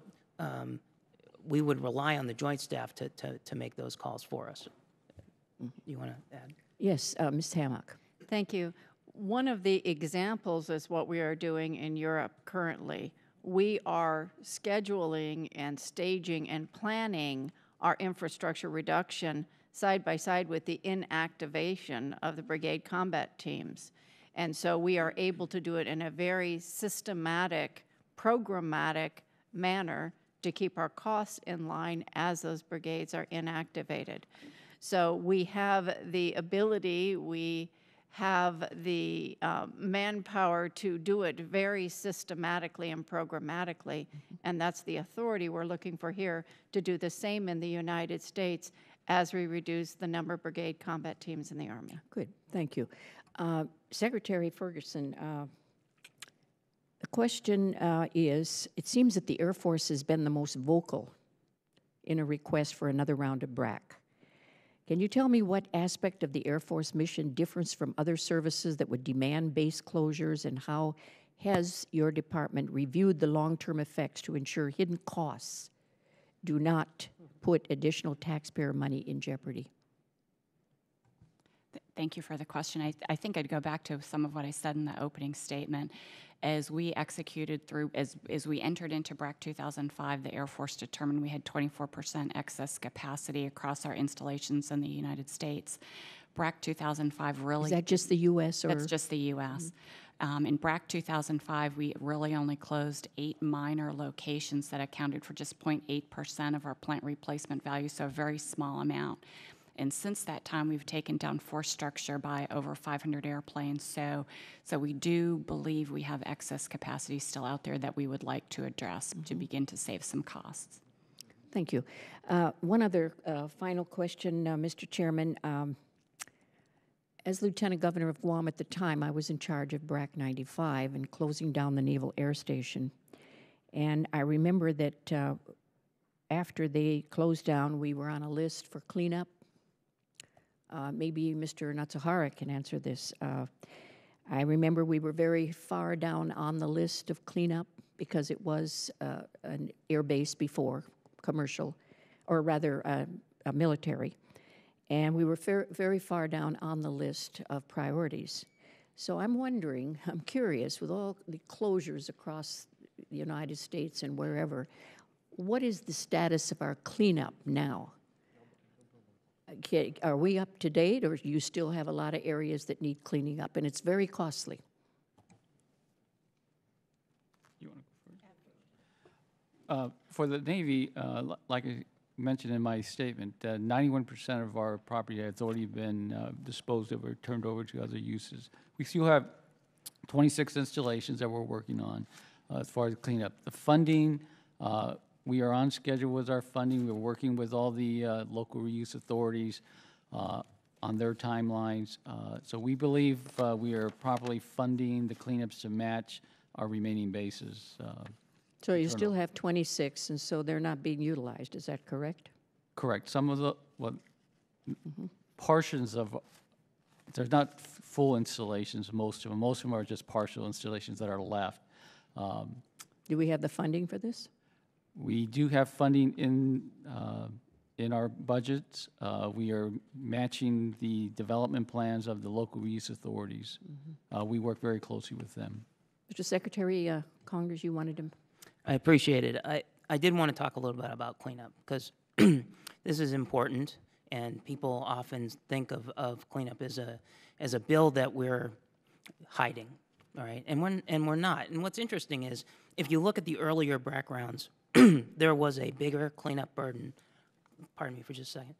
we would rely on the Joint Staff to make those calls for us. You want to add? Yes, Ms. Hammock. Thank you. One of the examples is what we are doing in Europe currently. We are scheduling and staging and planning our infrastructure reduction side by side with the inactivation of the brigade combat teams. And so we are able to do it in a very systematic, programmatic manner to keep our costs in line as those brigades are inactivated. So we have the ability, we have the manpower to do it very systematically and programmatically, and that's the authority we're looking for here to do the same in the United States as we reduce the number of brigade combat teams in the Army. Good, thank you. Secretary Ferguson, the question is, it seems that the Air Force has been the most vocal in a request for another round of BRAC. Can you tell me what aspect of the Air Force mission differs from other services that would demand base closures, and how has your department reviewed the long-term effects to ensure hidden costs do not put additional taxpayer money in jeopardy? Thank you for the question. I think I'd go back to some of what I said in the opening statement. As we executed through, as we entered into BRAC 2005, the Air Force determined we had 24% excess capacity across our installations in the United States. BRAC 2005 really— Is that just the U.S. or? That's just the U.S. In BRAC 2005, we really only closed 8 minor locations that accounted for just 0.8% of our plant replacement value, so a very small amount. And since that time, we've taken down force structure by over 500 airplanes. So we do believe we have excess capacity still out there that we would like to address to begin to save some costs. Thank you. One other final question, Mr. Chairman. As Lieutenant Governor of Guam at the time, I was in charge of BRAC 95 and closing down the Naval Air Station. And I remember that after they closed down, we were on a list for cleanup. Maybe Mr. Natsuhara can answer this. I remember we were very far down on the list of cleanup because it was an air base before, commercial, or rather a military. And we were very far down on the list of priorities. So I'm wondering, I'm curious, with all the closures across the United States and wherever, what is the status of our cleanup now? Are we up to date, or do you still have a lot of areas that need cleaning up, and it's very costly? You want to go first? For the Navy, like I mentioned in my statement, 91% of our property has already been disposed of or turned over to other uses. We still have 26 installations that we're working on as far as cleanup. The funding, we are on schedule with our funding. We're working with all the local reuse authorities on their timelines. So we believe we are properly funding the cleanups to match our remaining bases. So you still have 26, and so they're not being utilized, is that correct? Correct. Some of the, portions of, there's not full installations, most of them. Most of them are just partial installations that are left. Do we have the funding for this? We do have funding in our budgets. We are matching the development plans of the local reuse authorities. We work very closely with them. Mr. Secretary, Congress, you wanted to. I appreciate it. I did want to talk a little bit about cleanup because this is important, and people often think of cleanup as a bill that we're hiding, all right? And we're not. And what's interesting is if you look at the earlier BRAC rounds, there was a bigger cleanup burden. Pardon me for just a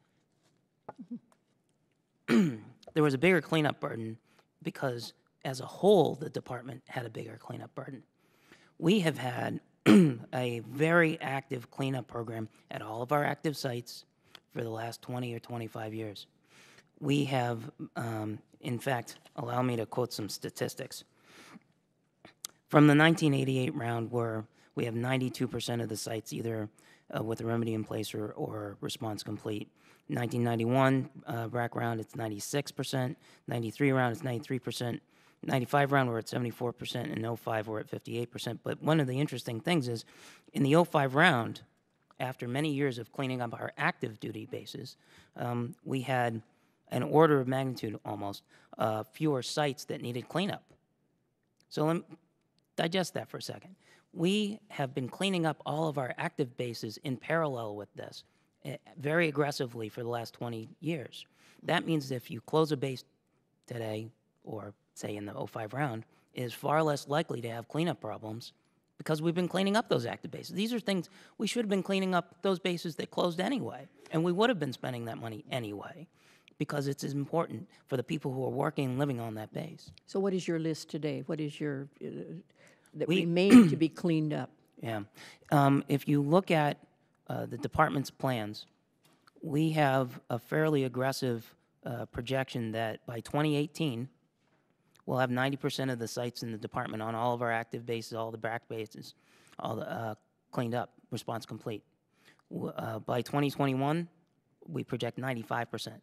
second. There was a bigger cleanup burden because, as a whole, the department had a bigger cleanup burden. We have had a very active cleanup program at all of our active sites for the last 20 or 25 years. We have, in fact, allow me to quote some statistics. From the 1988 round, where we have 92% of the sites either with a remedy in place or response complete. 1991 BRAC round, it's 96%. 93 round, it's 93%. 95 round, we're at 74%. And 05, we're at 58%. But one of the interesting things is, in the 05 round, after many years of cleaning up our active duty bases, we had an order of magnitude almost fewer sites that needed cleanup. So let me digest that for a second. We have been cleaning up all of our active bases in parallel with this very aggressively for the last 20 years. That means if you close a base today, or say in the 05 round, it is far less likely to have cleanup problems because we've been cleaning up those active bases. These are things we should have been cleaning up those bases that closed anyway, and we would have been spending that money anyway because it's important for the people who are working and living on that base. So what is your list today? What is your, that remain to be cleaned up? Yeah. If you look at the department's plans, we have a fairly aggressive projection that by 2018, we'll have 90% of the sites in the department on all of our active bases, all the BRAC bases, all the cleaned up, response complete. By 2021, we project 95%.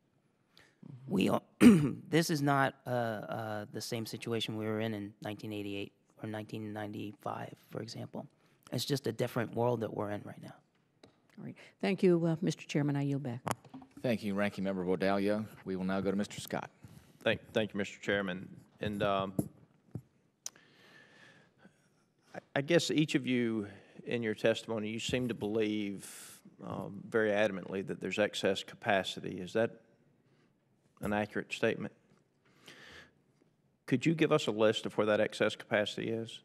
This is not the same situation we were in 1988 or 1995, for example. It's just a different world that we're in right now. All right. Thank you, Mr. Chairman. I yield back. Thank you, Ranking Member Bodalio. We will now go to Mr. Scott. Thank you, Mr. Chairman. And I guess each of you in your testimony, you seem to believe very adamantly that there's excess capacity. Is that an accurate statement? Could you give us a list of where that excess capacity is?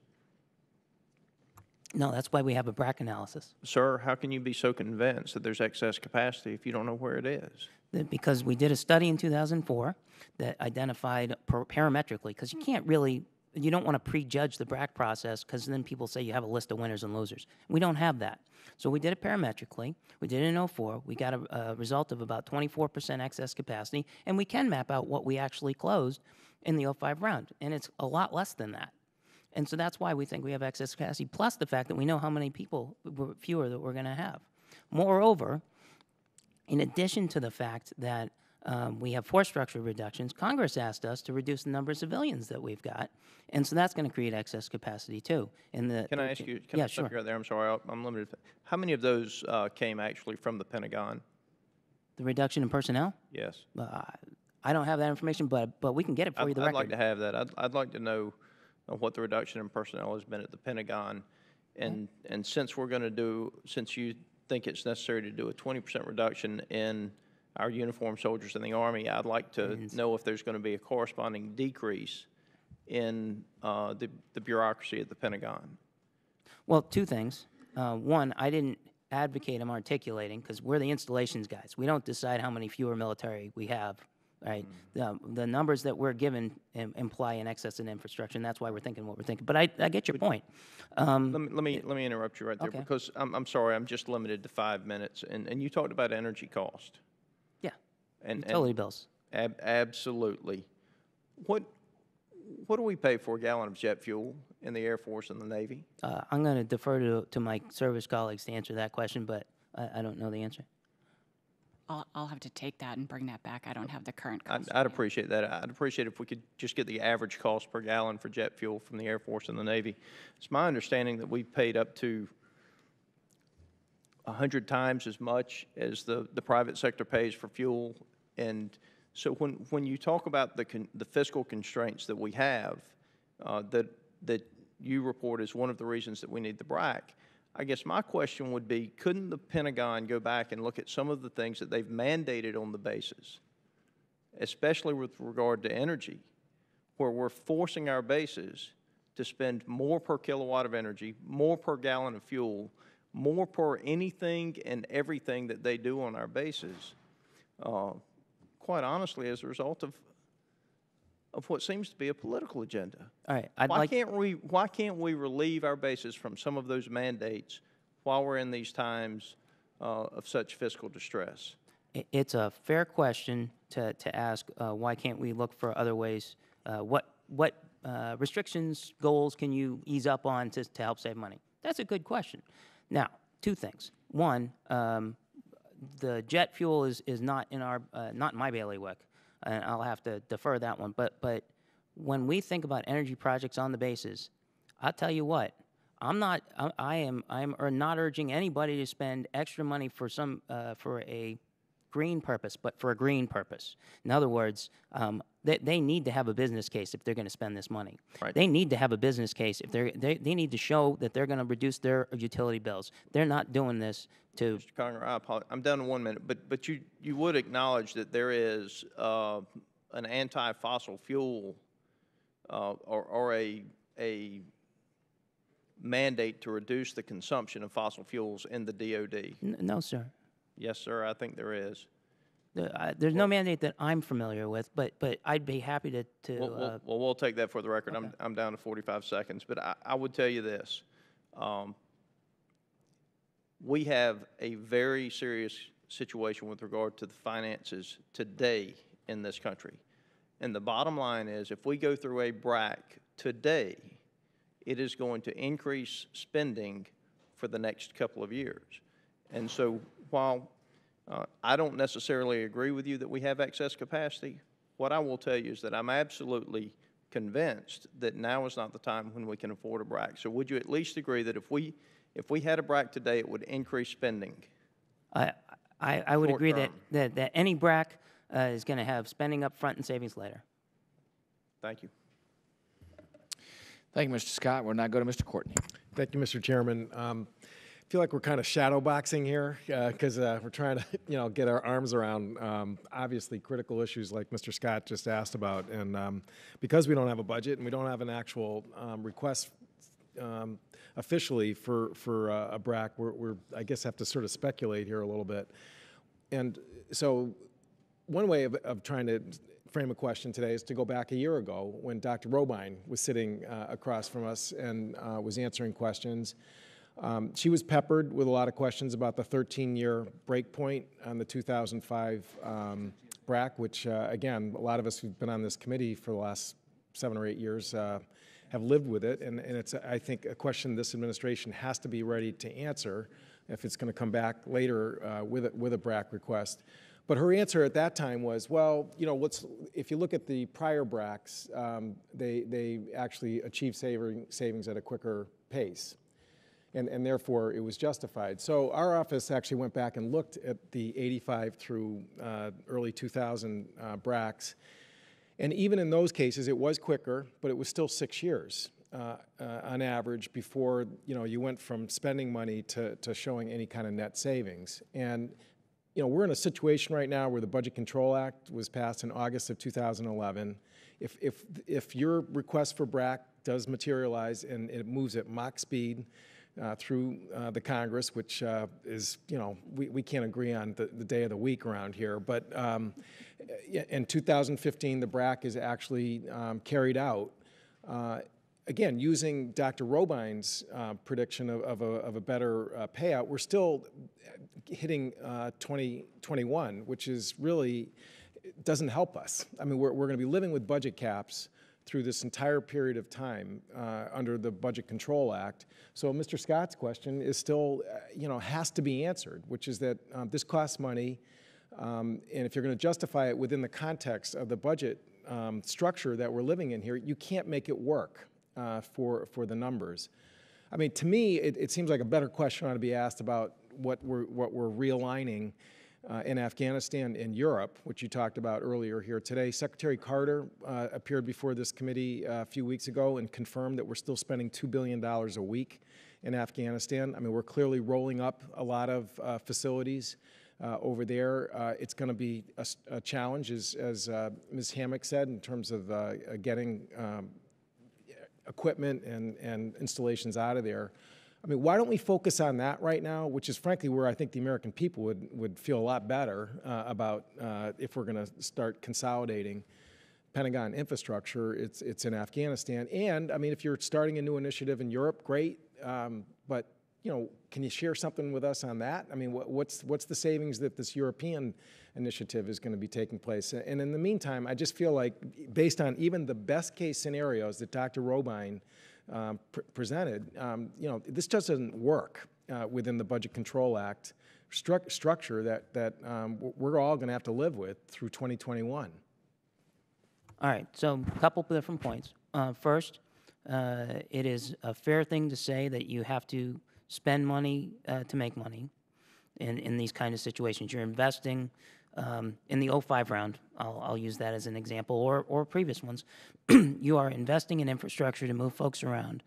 No, that's why we have a BRAC analysis. Sir, how can you be so convinced that there's excess capacity if you don't know where it is? Because we did a study in 2004 that identified parametrically, because you can't really, you don't want to prejudge the BRAC process because then people say you have a list of winners and losers. We don't have that. So we did it parametrically. We did it in 04. We got a result of about 24% excess capacity, and we can map out what we actually closed in the 05 round, and it's a lot less than that. And so that's why we think we have excess capacity, plus the fact that we know how many people, fewer that we're going to have. Moreover, in addition to the fact that we have force structure reductions, Congress asked us to reduce the number of civilians that we've got, and so that's going to create excess capacity too. Can I ask you, can I stop you right there? I'm sorry, I'm limited. How many of those came actually from the Pentagon? The reduction in personnel? Yes. I don't have that information, but we can get it for you, the record. I'd like to have that. I'd like to know what the reduction in personnel has been at the Pentagon. And since we're going to do, since you think it's necessary to do a 20% reduction in our uniformed soldiers in the Army, I'd like to know if there's going to be a corresponding decrease in the bureaucracy at the Pentagon. Well, two things. One, I didn't advocate I'm articulating because we're the installations guys. We don't decide how many fewer military we have. Right, the numbers that we're given imply an excess in infrastructure, and that's why we're thinking what we're thinking. But I get your point. Let me interrupt you right there, Okay. because I'm sorry, I'm just limited to 5 minutes, and you talked about energy cost. Yeah, and utility bills. Absolutely. What do we pay for a gallon of jet fuel in the Air Force and the Navy? I'm going to defer to my service colleagues to answer that question, but I don't know the answer. I'll have to take that and bring that back. I don't have the current cost. I'd appreciate that. I'd appreciate if we could just get the average cost per gallon for jet fuel from the Air Force and the Navy. It's my understanding that we've paid up to 100 times as much as the private sector pays for fuel. And so when you talk about the fiscal constraints that we have, that you report as one of the reasons that we need the BRAC, I guess my question would be, couldn't the Pentagon go back and look at some of the things that they've mandated on the bases, especially with regard to energy, where we're forcing our bases to spend more per kilowatt of energy, more per gallon of fuel, more per anything and everything that they do on our bases, quite honestly, as a result of what seems to be a political agenda. All right, Why can't we relieve our bases from some of those mandates while we're in these times of such fiscal distress? It's a fair question to ask. Why can't we look for other ways? What restrictions, goals can you ease up on to help save money? That's a good question. Now, two things. One, the jet fuel is not in our not in my bailiwick, and I'll have to defer that one. But when we think about energy projects on the bases, I'll tell you what. I'm not urging anybody to spend extra money for for a green purpose, but for a green purpose. In other words, they need to have a business case if they're going to spend this money. Right. They They need to have a business case if they need to show that they're going to reduce their utility bills. They're not doing this to. Mr. Conger, I apologize. I'm down to 1 minute, but you would acknowledge that there is an anti-fossil fuel or a mandate to reduce the consumption of fossil fuels in the DoD. No, sir. Yes, sir, I think there is. There's no mandate that I'm familiar with, but I'd be happy to. Well, we'll take that for the record. Okay. I'm down to 45 seconds, but I would tell you this. We have a very serious situation with regard to the finances today in this country. And the bottom line is, if we go through a BRAC today, it is going to increase spending for the next couple of years. And so while I don't necessarily agree with you that we have excess capacity, what I will tell you is that I'm absolutely convinced that now is not the time when we can afford a BRAC. So would you at least agree that if we had a BRAC today, it would increase spending? I would agree term? that any BRAC is going to have spending up front and savings later. Thank you. Thank you, Mr. Scott. We'll now go to Mr. Courtney. Thank you, Mr. Chairman. I feel like we're kind of shadow boxing here because we're trying to, get our arms around obviously critical issues like Mr. Scott just asked about. And because we don't have a budget and we don't have an actual request officially for a BRAC, we're I guess have to sort of speculate here a little bit. And so one way of trying to frame a question today is to go back a year ago when Dr. Robine was sitting across from us and was answering questions. She was peppered with a lot of questions about the 13-year break point on the 2005 BRAC, which, again, a lot of us who've been on this committee for the last 7 or 8 years have lived with it. And it's, I think, a question this administration has to be ready to answer if it's going to come back later with a BRAC request. But her answer at that time was, well, if you look at the prior BRACs, they actually achieved savings at a quicker pace. And therefore, it was justified. So our office actually went back and looked at the 85 through early 2000 BRACs. And even in those cases, it was quicker, but it was still 6 years on average before you went from spending money to showing any kind of net savings. And we're in a situation right now where the Budget Control Act was passed in August of 2011. If your request for BRAC does materialize and it moves at Mach speed through the Congress, which is, we can't agree on the day of the week around here, but in 2015, the BRAC is actually carried out. Again, using Dr. Robine's prediction of a better payout, we're still hitting 2021, which is really doesn't help us. I mean, we're going to be living with budget caps through this entire period of time under the Budget Control Act. So Mr. Scott's question is still, has to be answered, which is that this costs money, and if you're going to justify it within the context of the budget structure that we're living in here, you can't make it work for the numbers. I mean, to me, it seems like a better question ought to be asked about what we're realigning in Afghanistan and Europe, which you talked about earlier here today. Secretary Carter appeared before this committee a few weeks ago and confirmed that we're still spending $2 billion a week in Afghanistan. I mean, we're clearly rolling up a lot of facilities over there. It's going to be a challenge, as Ms. Hammack said, in terms of getting equipment and installations out of there. I mean, why don't we focus on that right now, which is frankly where I think the American people would feel a lot better about if we're going to start consolidating Pentagon infrastructure. It's in Afghanistan. And I mean, if you're starting a new initiative in Europe, great. But you know, can you share something with us on that? I mean, what's the savings that this European initiative is going to be taking place? And in the meantime, I just feel like, based on even the best case scenarios that Dr. Robine presented, you know, this just doesn't work within the Budget Control Act structure that we're all going to have to live with through 2021. All right, so a couple of different points. First, it is a fair thing to say that you have to spend money to make money in these kind of situations. You're investing in the 05 round, I'll use that as an example, or previous ones. You are investing in infrastructure to move folks around.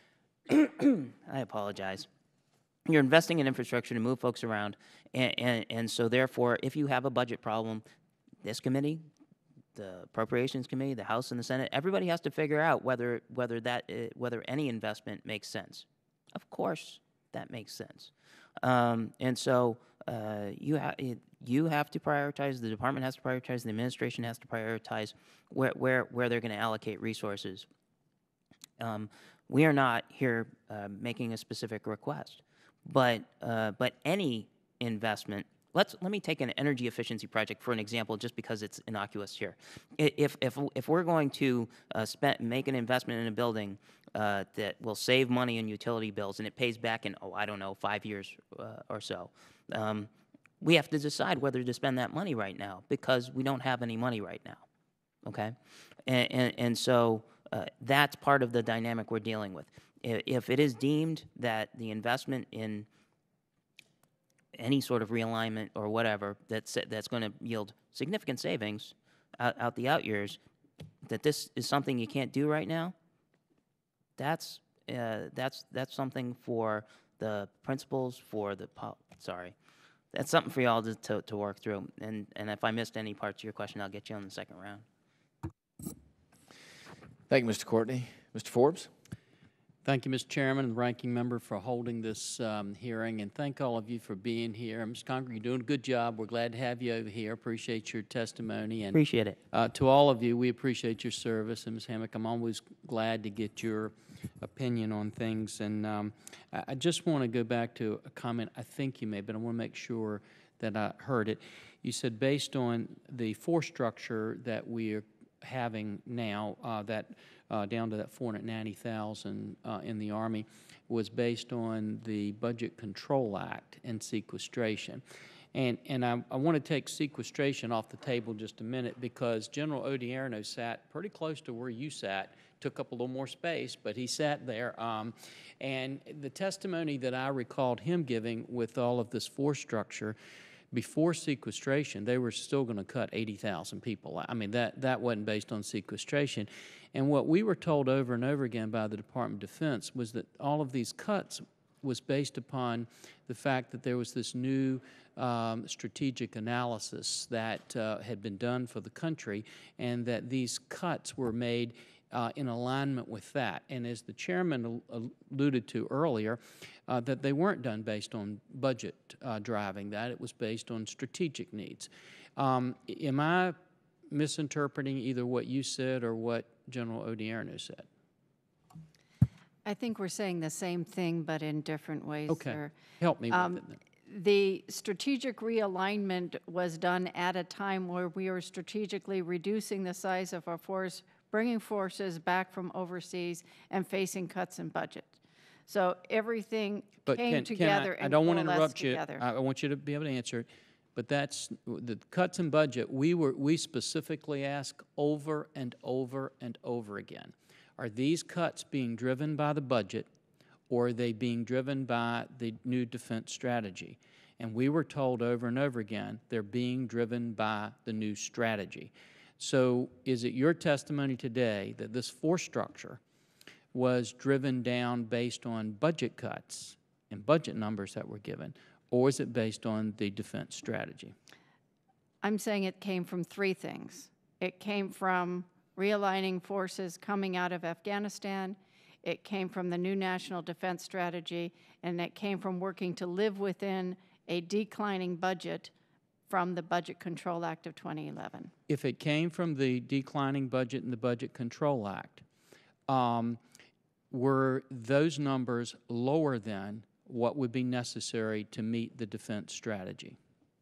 I apologize. You're investing in infrastructure to move folks around, and so therefore, if you have a budget problem, this committee, the Appropriations Committee, the House and the Senate, everybody has to figure out whether any investment makes sense. Of course, that makes sense. And so you have to prioritize, the department has to prioritize, the administration has to prioritize where they're going to allocate resources. We are not here making a specific request, but any investment. Let me take an energy efficiency project for an example, just because it's innocuous here. If we're going to make an investment in a building that will save money in utility bills and it pays back in, I don't know, 5 years or so, we have to decide whether to spend that money right now, because we don't have any money right now. Okay, and so that's part of the dynamic we're dealing with. If it is deemed that the investment in any sort of realignment or whatever that's going to yield significant savings out the out years, that this is something you can't do right now, that's something for the principals, for the that's something for y'all to work through. And if I missed any parts of your question, I'll get you on the second round. Thank you, Mr. Courtney. Mr. Forbes? Thank you, Mr. Chairman and the Ranking Member, for holding this hearing, and thank all of you for being here. Mr. Conger, you're doing a good job. We're glad to have you over here. Appreciate your testimony. And appreciate it. To all of you, we appreciate your service. And Ms. Hammack, I'm always glad to get your opinion on things. And I just want to go back to a comment I think you made, but I want to make sure that I heard it. You said based on the force structure that we are having now, down to that 490,000 in the Army, was based on the Budget Control Act and sequestration. And I want to take sequestration off the table just a minute, because General Odierno sat pretty close to where you sat, took up a little more space, but he sat there. And the testimony that I recalled him giving with all of this force structure, before sequestration, they were still going to cut 80,000 people. I mean, that wasn't based on sequestration. And what we were told over and over again by the Department of Defense was that all of these cuts was based upon the fact that there was this new strategic analysis that had been done for the country, and that these cuts were made in alignment with that. And as the chairman alluded to earlier, that they weren't done based on budget driving that. It was based on strategic needs. Am I misinterpreting either what you said or what General Odierno said? I think we're saying the same thing, but in different ways, Okay. sir. Help me with it then. The strategic realignment was done at a time where we were strategically reducing the size of our force, bringing forces back from overseas, and facing cuts in budget. So everything came together and I don't want to coalesced interrupt you. together. I want you to be able to answer it. But that's the cuts in budget. We specifically ask over and over and over again: are these cuts being driven by the budget, or are they being driven by the new defense strategy? And we were told over and over again, they're being driven by the new strategy. So is it your testimony today that this force structure was driven down based on budget cuts and budget numbers that were given, or is it based on the defense strategy? I'm saying it came from three things. It came from realigning forces coming out of Afghanistan, it came from the new national defense strategy, and it came from working to live within a declining budget from the Budget Control Act of 2011. If it came from the declining budget and the Budget Control Act, were those numbers lower than what would be necessary to meet the defense strategy?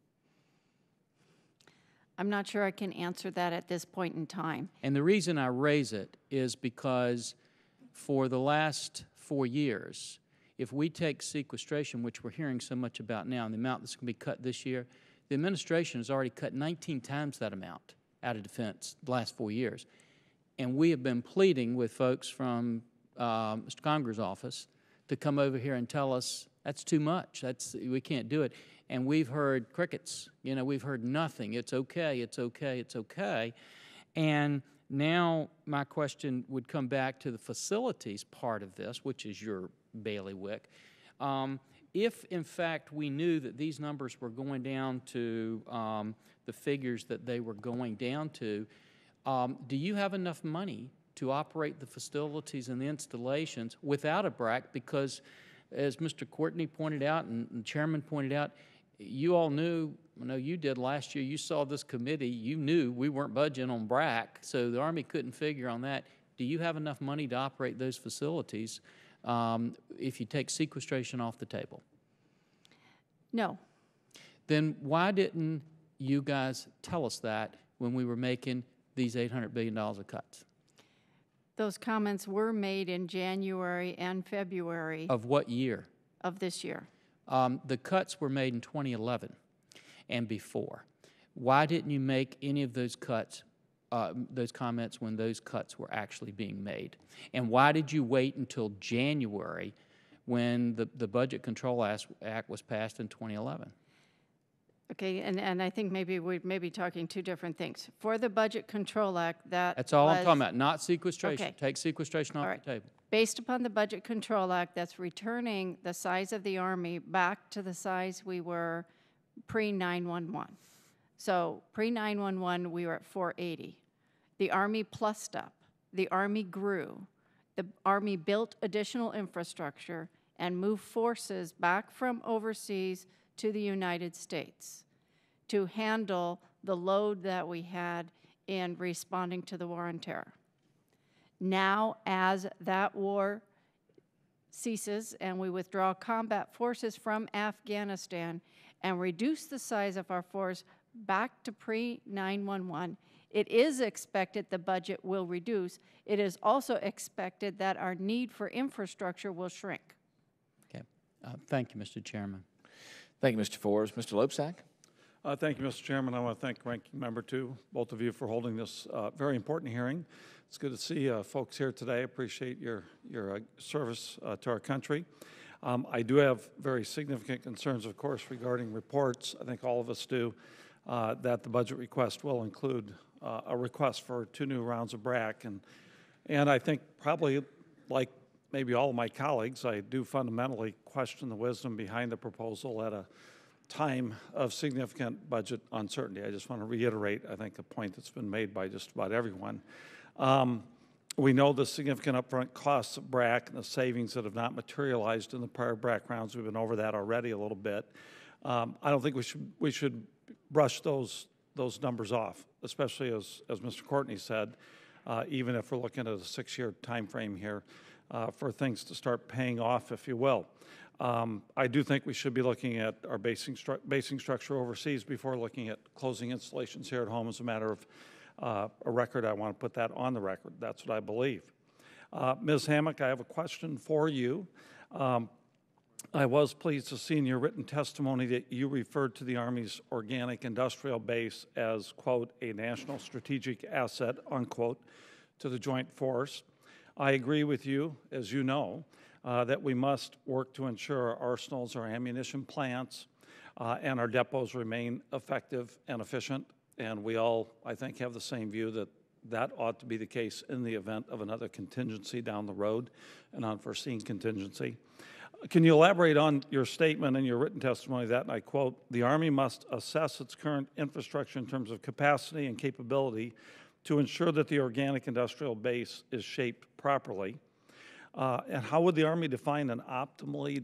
I'm not sure I can answer that at this point in time. And the reason I raise it is because for the last 4 years, if we take sequestration, which we're hearing so much about now, and the amount that's going to be cut this year, the administration has already cut 19 times that amount out of defense the last 4 years. And we have been pleading with folks from Mr. Conger's office to come over here and tell us that's too much, we can't do it. And we've heard crickets, you know, we've heard nothing. It's okay, it's okay, it's okay. And now my question would come back to the facilities part of this, which is your bailiwick. If, in fact, we knew that these numbers were going down to the figures that they were going down to, do you have enough money to operate the facilities and the installations without a BRAC? Because, as Mr. Courtney pointed out and the chairman pointed out, you all knew, I know you did last year, you saw this committee, you knew we weren't budgeting on BRAC, so the Army couldn't figure on that. Do you have enough money to operate those facilities if you take sequestration off the table? No. Then why didn't you guys tell us that when we were making these $800 billion of cuts? Those comments were made in January and February Of what year? of this year. The cuts were made in 2011 and before. Why didn't you make any of those cuts, those comments when those cuts were actually being made? And why did you wait until January when the Budget Control Act was passed in 2011? Okay, and I think maybe we may be talking two different things. For the Budget Control Act, That's all I'm talking about, not sequestration. Okay. Take sequestration off All right. the table. Based upon the Budget Control Act, that's returning the size of the Army back to the size we were pre-911. So pre-911, we were at 480. The Army plussed up. The Army grew. The Army built additional infrastructure and moved forces back from overseas to the United States to handle the load that we had in responding to the war on terror. Now, as that war ceases and we withdraw combat forces from Afghanistan and reduce the size of our force back to pre-911, it is expected the budget will reduce. It is also expected that our need for infrastructure will shrink. Okay. Thank you, Mr. Chairman. Thank you, Mr. Forbes. Mr. Loebsack? Thank you, Mr. Chairman. I want to thank Ranking Member, too, both of you, for holding this very important hearing. It's good to see folks here today. I appreciate your service to our country. I do have very significant concerns, of course, regarding reports. I think all of us do, that the budget request will include a request for 2 new rounds of BRAC. And I think probably, like maybe all of my colleagues, I do fundamentally question the wisdom behind the proposal at a time of significant budget uncertainty. I just want to reiterate, I think, a point that's been made by just about everyone. We know the significant upfront costs of BRAC and the savings that have not materialized in the prior BRAC rounds. We've been over that already a little bit. I don't think we should brush those numbers off, especially as Mr. Courtney said, even if we're looking at a 6-year time frame here for things to start paying off, if you will. I do think we should be looking at our basing structure overseas before looking at closing installations here at home. As a matter of a record, I want to put that on the record. That's what I believe. Ms. Hammack, I have a question for you. I was pleased to see in your written testimony that you referred to the Army's organic industrial base as, quote, a national strategic asset, unquote, to the joint force. I agree with you, as you know, that we must work to ensure our arsenals, our ammunition plants, and our depots remain effective and efficient. And we all, I think, have the same view that that ought to be the case in the event of another contingency down the road, an unforeseen contingency. Can you elaborate on your statement in your written testimony that, and I quote, "The Army must assess its current infrastructure in terms of capacity and capability to ensure that the organic industrial base is shaped properly." And how would the Army define an optimally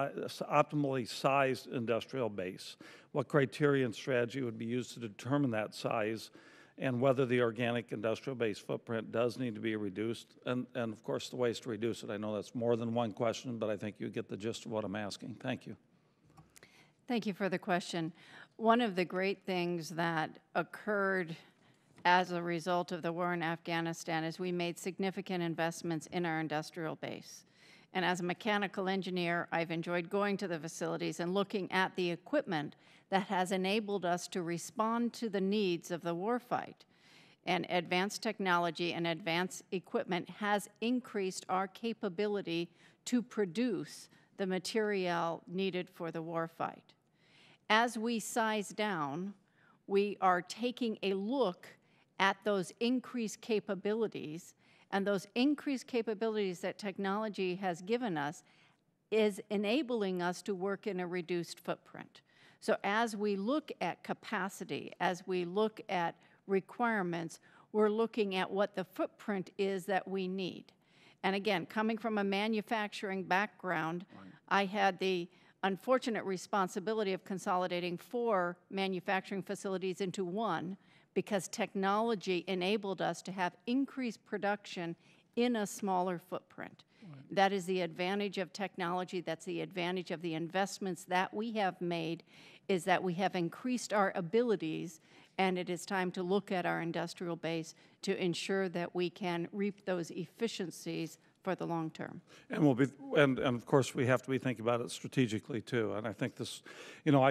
sized industrial base? What criteria and strategy would be used to determine that size, and whether the organic industrial base footprint does need to be reduced, and of course the ways to reduce it? I know that's more than one question, but I think you get the gist of what I'm asking. Thank you. Thank you for the question. One of the great things that occurred as a result of the war in Afghanistan is we made significant investments in our industrial base. And as a mechanical engineer, I've enjoyed going to the facilities and looking at the equipment that has enabled us to respond to the needs of the warfight. And advanced technology and advanced equipment has increased our capability to produce the material needed for the warfight. As we size down, we are taking a look at those increased capabilities, and those increased capabilities that technology has given us is enabling us to work in a reduced footprint. So as we look at capacity, as we look at requirements, we're looking at what the footprint is that we need. And again, coming from a manufacturing background, I had the unfortunate responsibility of consolidating 4 manufacturing facilities into one, because technology enabled us to have increased production in a smaller footprint. Right. That is the advantage of technology. That's the advantage of the investments that we have made, is that we have increased our abilities, and it is time to look at our industrial base to ensure that we can reap those efficiencies for the long term. And we'll be, and of course we have to be thinking about it strategically too. And I think this, you know,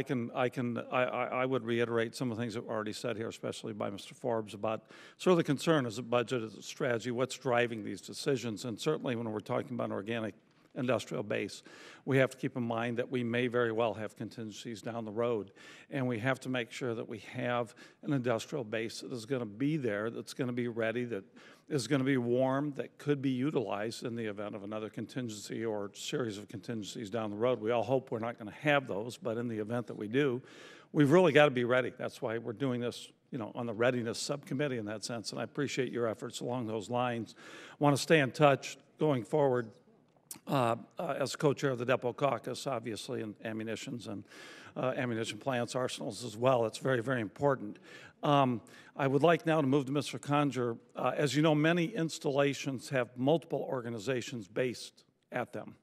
I would reiterate some of the things that were already said here, especially by Mr. Forbes, about sort of the concern as a budget, as a strategy, what's driving these decisions. And certainly when we're talking about organic industrial base, we have to keep in mind that we may very well have contingencies down the road, and we have to make sure that we have an industrial base that is going to be there, that's going to be ready, that is going to be warm, that could be utilized in the event of another contingency or series of contingencies down the road. We all hope we're not going to have those, but in the event that we do, we've really got to be ready. That's why we're doing this, you know, on the readiness subcommittee in that sense, and I appreciate your efforts along those lines. I want to stay in touch going forward as co-chair of the Depot Caucus, obviously, and ammunitions and ammunition plants, arsenals as well. It's very, very important. I would like now to move to Mr. Conger. As you know, many installations have multiple organizations based at them.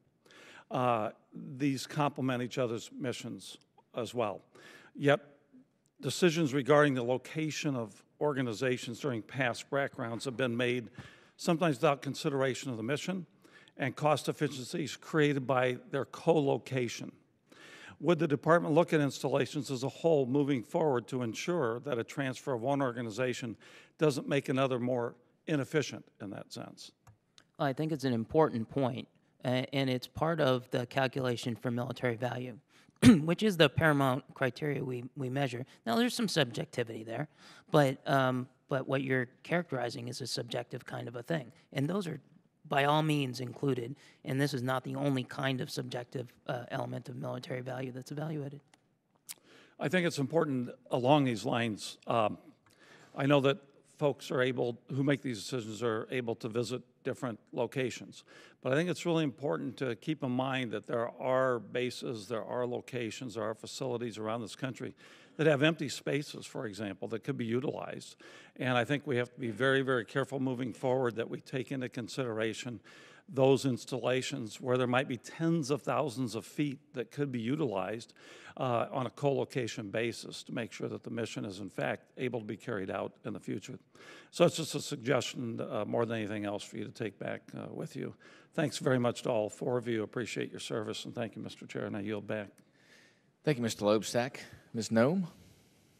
These complement each other's missions as well. Yet, decisions regarding the location of organizations during past BRAC rounds have been made sometimes without consideration of the mission and cost efficiencies created by their co-location. Would the department look at installations as a whole moving forward to ensure that a transfer of one organization doesn't make another more inefficient in that sense? Well, I think it's an important point, and it's part of the calculation for military value, which is the paramount criteria we measure. Now, there's some subjectivity there, but what you're characterizing is a subjective kind of a thing, and those are by all means included, and this is not the only kind of subjective element of military value that's evaluated. I think it's important along these lines. I know that folks are able, who make these decisions, are able to visit different locations, but I think it's really important to keep in mind that there are bases, there are locations, there are facilities around this country that have empty spaces, for example, that could be utilized. And I think we have to be very, very careful moving forward that we take into consideration those installations where there might be tens of thousands of feet that could be utilized on a co-location basis to make sure that the mission is in fact able to be carried out in the future. So it's just a suggestion more than anything else for you to take back with you. Thanks very much to all 4 of you. Appreciate your service, and thank you, Mr. Chair, and I yield back. Thank you, Mr. Loebsack. Ms. Noem?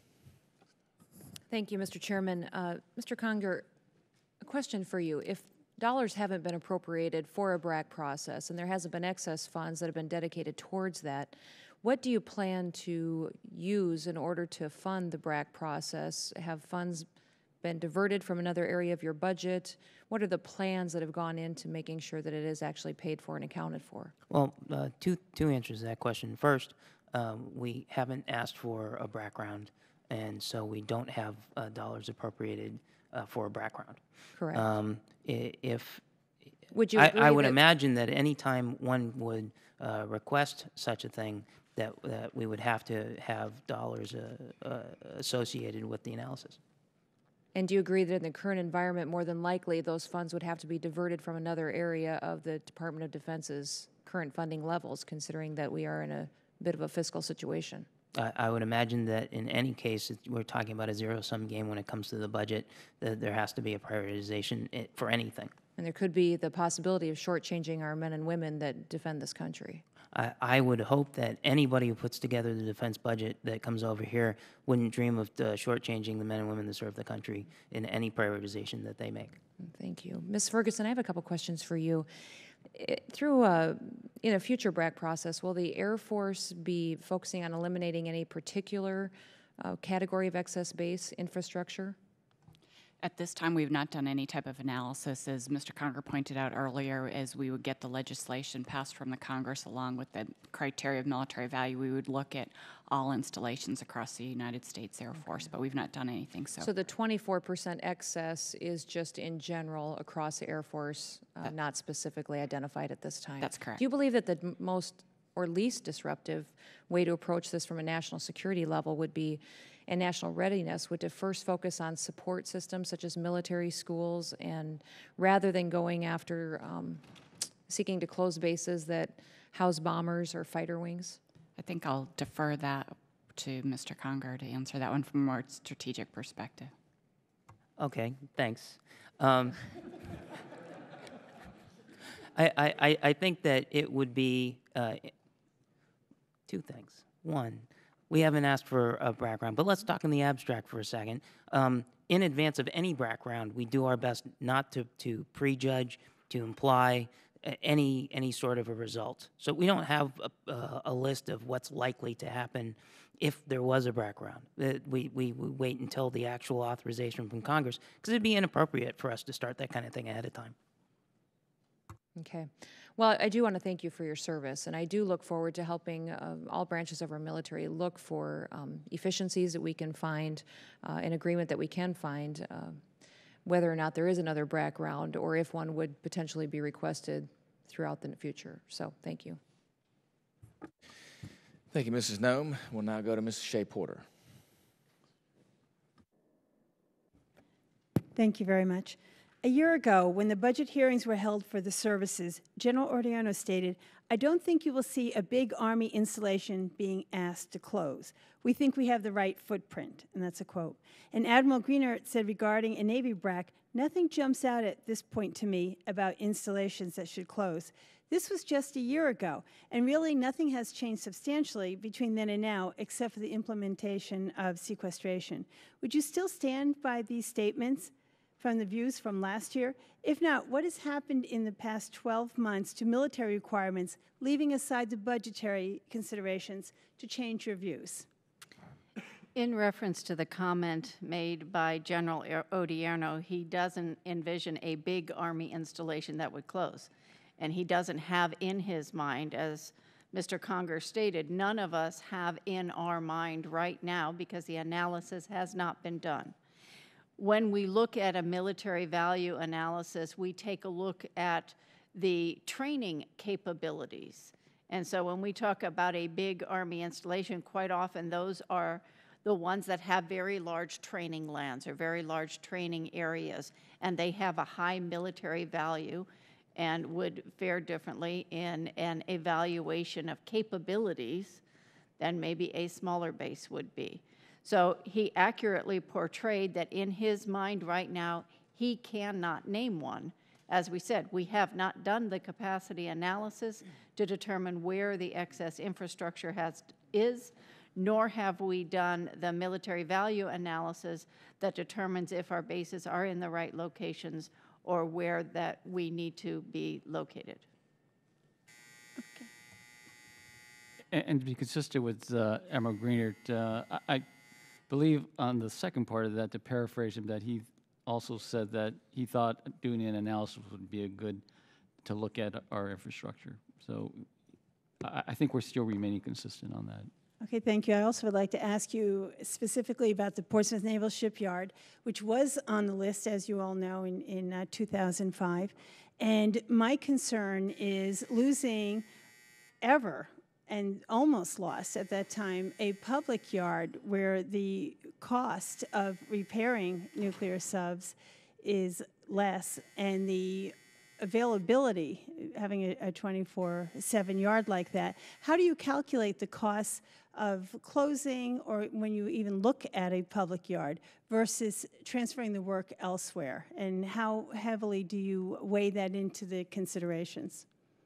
Thank you, Mr. Chairman. Mr. Conger, a question for you. If dollars haven't been appropriated for a BRAC process, and there hasn't been excess funds that have been dedicated towards that. What do you plan to use in order to fund the BRAC process? Have funds been diverted from another area of your budget? What are the plans that have gone into making sure that it is actually paid for and accounted for? Well, two answers to that question. First, we haven't asked for a BRAC round, and so we don't have dollars appropriated for a BRAC round. Correct. If Would you I agree would that- imagine that any time one would request such a thing, that we would have to have dollars associated with the analysis. And do you agree that in the current environment, more than likely, those funds would have to be diverted from another area of the Department of Defense's current funding levels, considering that we are in a bit of a fiscal situation? I would imagine that in any case, we're talking about a zero-sum game when it comes to the budget, that there has to be a prioritization for anything. And there could be the possibility of shortchanging our men and women that defend this country. I would hope that anybody who puts together the defense budget that comes over here wouldn't dream of shortchanging the men and women that serve the country in any prioritization that they make. Thank you. Ms. Ferguson, I have a couple questions for you. In a future BRAC process, will the Air Force be focusing on eliminating any particular category of excess base infrastructure? At this time, we've not done any type of analysis. As Mr. Conger pointed out earlier, as we would get the legislation passed from the Congress along with the criteria of military value, we would look at all installations across the United States Air Force, but we've not done anything so. So the 24% excess is just in general across the Air Force, not specifically identified at this time? That's correct. Do you believe that the most or least disruptive way to approach this from a national security level would be, and national readiness, would to first focus on support systems such as military schools, and rather than going after seeking to close bases that house bombers or fighter wings? I think I'll defer that to Mr. Conger to answer that one from a more strategic perspective. Okay, thanks. I think that it would be two things. One, we haven't asked for a BRAC round, but let's talk in the abstract for a second. In advance of any BRAC round, we do our best not to prejudge, to imply any sort of a result. So we don't have a list of what's likely to happen if there was a BRAC round. We wait until the actual authorization from Congress, because it'd be inappropriate for us to start that kind of thing ahead of time. Okay. Well, I do want to thank you for your service, and I do look forward to helping all branches of our military look for efficiencies that we can find, an agreement that we can find, whether or not there is another BRAC round, or if one would potentially be requested throughout the future. So, thank you. Thank you, Mrs. Nome. We'll now go to Mrs. Shea Porter. Thank you very much. A year ago, when the budget hearings were held for the services, General Ordiano stated, "I don't think you will see a big Army installation being asked to close. We think we have the right footprint," and that's a quote. And Admiral Greenert said regarding a Navy BRAC, "Nothing jumps out at this point to me about installations that should close." This was just a year ago, and really nothing has changed substantially between then and now except for the implementation of sequestration. Would you still stand by these statements from the views from last year? If not, what has happened in the past 12 months to military requirements, leaving aside the budgetary considerations, to change your views? In reference to the comment made by General Odierno, he doesn't envision a big Army installation that would close. And he doesn't have in his mind, as Mr. Conger stated, none of us have in our mind right now because the analysis has not been done. When we look at a military value analysis, we take a look at the training capabilities. And so when we talk about a big Army installation, quite often those are the ones that have very large training lands or very large training areas, and they have a high military value and would fare differently in an evaluation of capabilities than maybe a smaller base would be. So he accurately portrayed that in his mind right now, he cannot name one. As we said, we have not done the capacity analysis to determine where the excess infrastructure is, nor have we done the military value analysis that determines if our bases are in the right locations or where that we need to be located. And to be consistent with Admiral Greenert, I believe on the second part of that, to paraphrase him, that he also said that he thought doing an analysis would be a good to look at our infrastructure. So I think we're still remaining consistent on that. Okay, thank you. I also would like to ask you specifically about the Portsmouth Naval Shipyard, which was on the list, as you all know, in 2005. And my concern is losing ever, and almost lost at that time, a public yard where the cost of repairing nuclear subs is less, and the availability, having a 24/7 yard like that. How do you calculate the costs of closing, or when you even look at a public yard, versus transferring the work elsewhere? And how heavily do you weigh that into the considerations?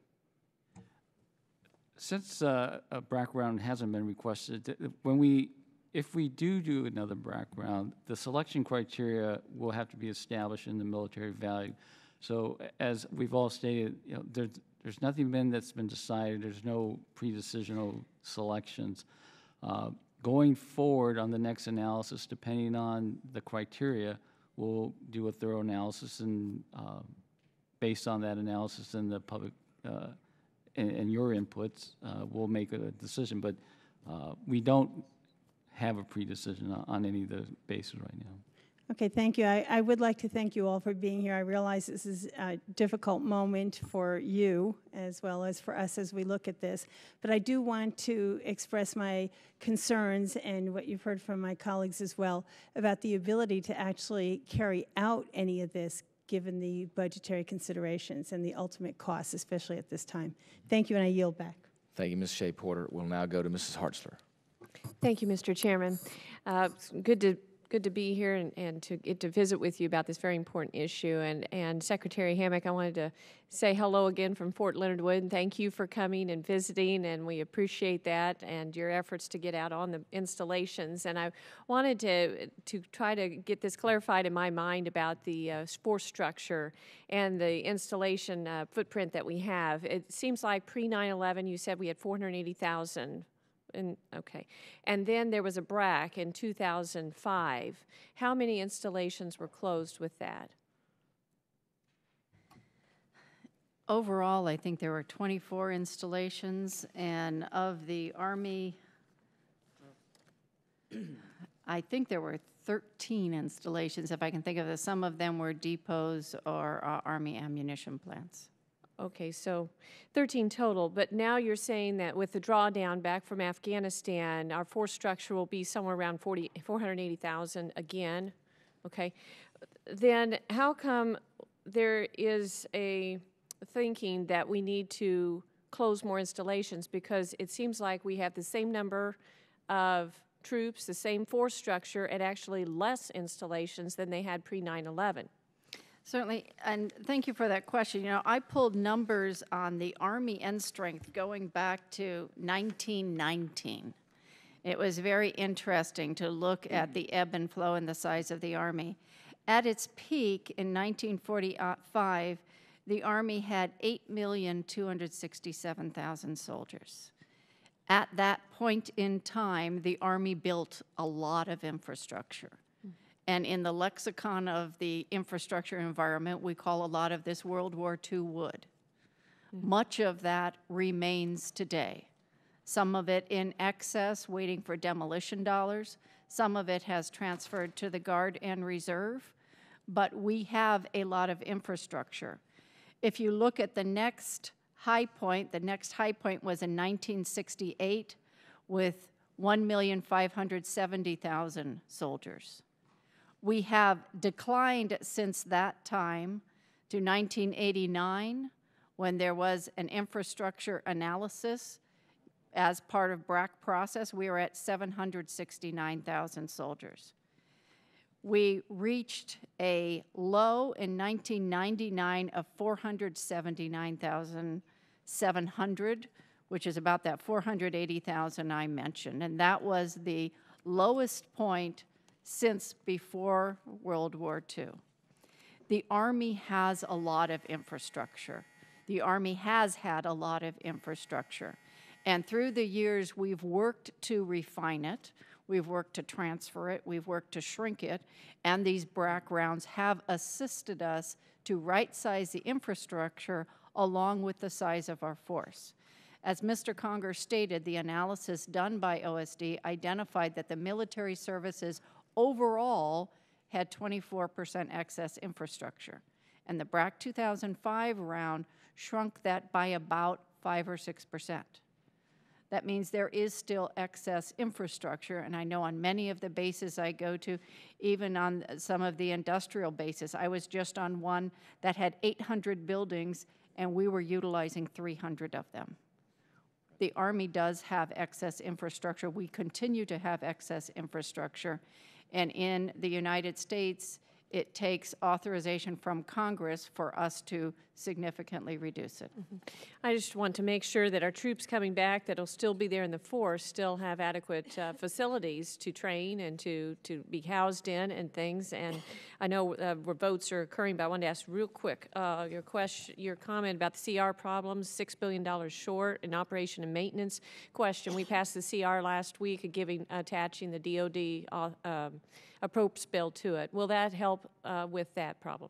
Since a BRAC round hasn't been requested, if we do another BRAC round, the selection criteria will have to be established in the military value. So as we've all stated, there's nothing that's been decided. There's no pre-decisional selections. Going forward on the next analysis, depending on the criteria, we'll do a thorough analysis, and based on that analysis and the public and your inputs, we'll make a decision. But we don't have a pre-decision on any of the bases right now. Okay, thank you. I would like to thank you all for being here. I realize this is a difficult moment for you as well as for us as we look at this. But I do want to express my concerns, and what you've heard from my colleagues as well, about the ability to actually carry out any of this given the budgetary considerations and the ultimate costs, especially at this time. Thank you, and I yield back. Thank you, Ms. Shea Porter. We'll now go to Mrs. Hartzler. Thank you, Mr. Chairman. It's good to be here and to get to visit with you about this very important issue. And Secretary Hammack, I wanted to say hello again from Fort Leonard Wood, and thank you for coming and visiting, and we appreciate that and your efforts to get out on the installations. And I wanted to try to get this clarified in my mind about the force structure and the installation footprint that we have. It seems like pre-9/11, you said we had 480,000. Okay. And then there was a BRAC in 2005. How many installations were closed with that? Overall, I think there were 24 installations, and of the Army, I think there were 13 installations, if I can think of it. Some of them were depots or Army ammunition plants. Okay, so 13 total, but now you're saying that with the drawdown back from Afghanistan, our force structure will be somewhere around 480,000 again, okay? Then how come there is a thinking that we need to close more installations? Because it seems like we have the same number of troops, the same force structure, and actually less installations than they had pre-9/11. Certainly, and thank you for that question. You know, I pulled numbers on the Army end strength going back to 1919. It was very interesting to look at the ebb and flow and the size of the Army. At its peak in 1945, the Army had 8,267,000 soldiers. At that point in time, the Army built a lot of infrastructure. And in the lexicon of the infrastructure environment, we call a lot of this World War II wood. Much of that remains today. Some of it in excess, waiting for demolition dollars. Some of it has transferred to the Guard and Reserve. But we have a lot of infrastructure. If you look at the next high point, the next high point was in 1968 with 1,570,000 soldiers. We have declined since that time to 1989, when there was an infrastructure analysis as part of BRAC process. We were at 769,000 soldiers. We reached a low in 1999 of 479,700, which is about that 480,000 I mentioned, and that was the lowest point since before World War II. The Army has a lot of infrastructure. The Army has had a lot of infrastructure. And through the years, we've worked to refine it. We've worked to transfer it. We've worked to shrink it. And these BRAC rounds have assisted us to right-size the infrastructure along with the size of our force. As Mr. Conger stated, the analysis done by OSD identified that the military services overall had 24% excess infrastructure. And the BRAC 2005 round shrunk that by about 5 or 6%. That means there is still excess infrastructure, and I know on many of the bases I go to, even on some of the industrial bases, I was just on one that had 800 buildings, and we were utilizing 300 of them. The Army does have excess infrastructure. We continue to have excess infrastructure, and in the United States, it takes authorization from Congress for us to significantly reduce it. I just want to make sure that our troops coming back that'll still be there in the force still have adequate facilities to train and to be housed in and things. And I know where votes are occurring, but I wanted to ask real quick your comment about the CR problems, $6 billion short in operation and maintenance question. We passed the CR last week, attaching the DOD appropriates bill to it. Will that help with that problem?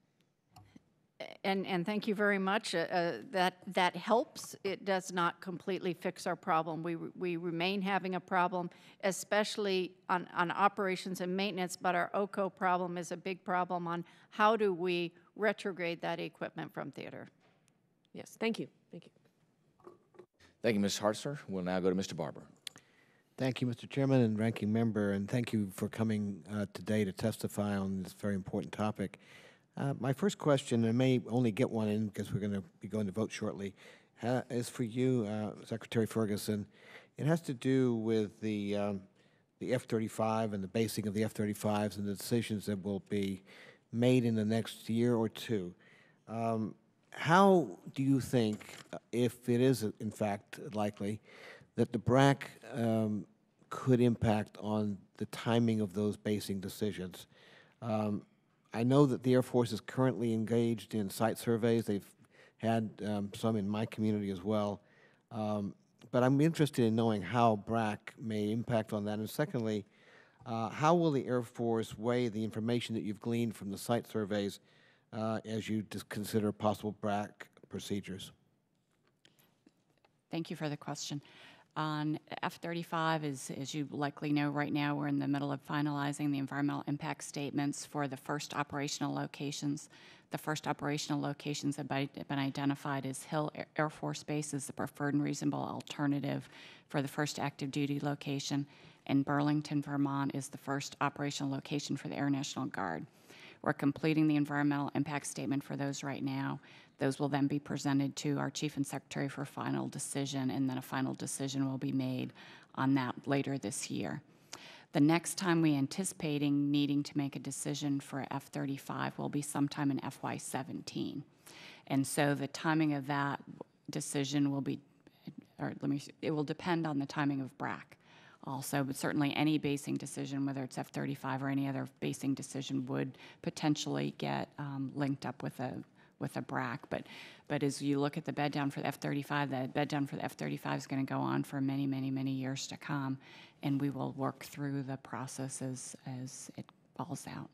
And thank you very much. That helps. It does not completely fix our problem. We remain having a problem, especially on operations and maintenance, but our OCO problem is a big problem on how do we retrograde that equipment from theater. Yes, thank you. Thank you. Thank you, Ms. Hartzler. We'll now go to Mr. Barber. Thank you, Mr. Chairman and Ranking Member, and thank you for coming today to testify on this very important topic. My first question, I may only get one in because we're going to be going to vote shortly, is for you, Secretary Ferguson. It has to do with the F-35 and the basing of the F-35s and the decisions that will be made in the next year or two. How do you think, if it is in fact likely, that the BRAC could impact on the timing of those basing decisions? I know that the Air Force is currently engaged in site surveys. They've had some in my community as well. But I'm interested in knowing how BRAC may impact on that. And secondly, how will the Air Force weigh the information that you've gleaned from the site surveys as you consider possible BRAC procedures? Thank you for the question. On F-35, as you likely know right now, we're in the middle of finalizing the environmental impact statements for the first operational locations. The first operational locations have been identified as Hill Air Force Base as the preferred and reasonable alternative for the first active duty location, and Burlington, Vermont is the first operational location for the Air National Guard. We're completing the environmental impact statement for those right now. Those will then be presented to our Chief and Secretary for final decision, and then a final decision will be made on that later this year. The next time we anticipating needing to make a decision for F-35 will be sometime in FY17. And so the timing of that decision will be, it will depend on the timing of BRAC also, but certainly any basing decision, whether it's F-35 or any other basing decision, would potentially get linked up with a BRAC. But as you look at the bed down for the F-35, the bed down for the F-35 is going to go on for many, many, many years to come, and we will work through the process as it falls out.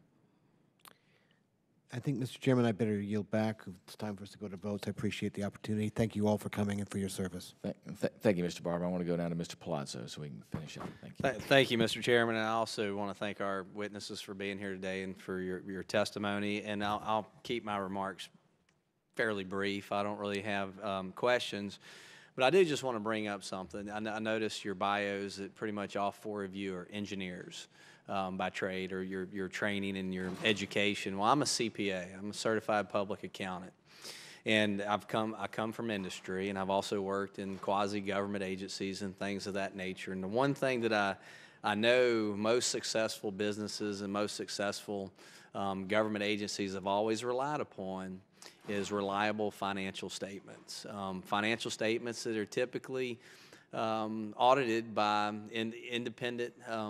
I think, Mr. Chairman, I better yield back. It's time for us to go to votes. I appreciate the opportunity. Thank you all for coming and for your service. Thank you, Mr. Barber. I want to go down to Mr. Palazzo so we can finish up. Thank you. Thank you, Mr. Chairman, and I also want to thank our witnesses for being here today and for your testimony. And I'll keep my remarks fairly brief. I don't really have questions, but I do just want to bring up something. I noticed your bios that pretty much all four of you are engineers by trade, or your training and your education. Well, I'm a CPA. I'm a certified public accountant, and I come from industry, and I've also worked in quasi-government agencies and things of that nature. And the one thing that I know most successful businesses and most successful government agencies have always relied upon is reliable financial statements. Financial statements that are typically audited by independent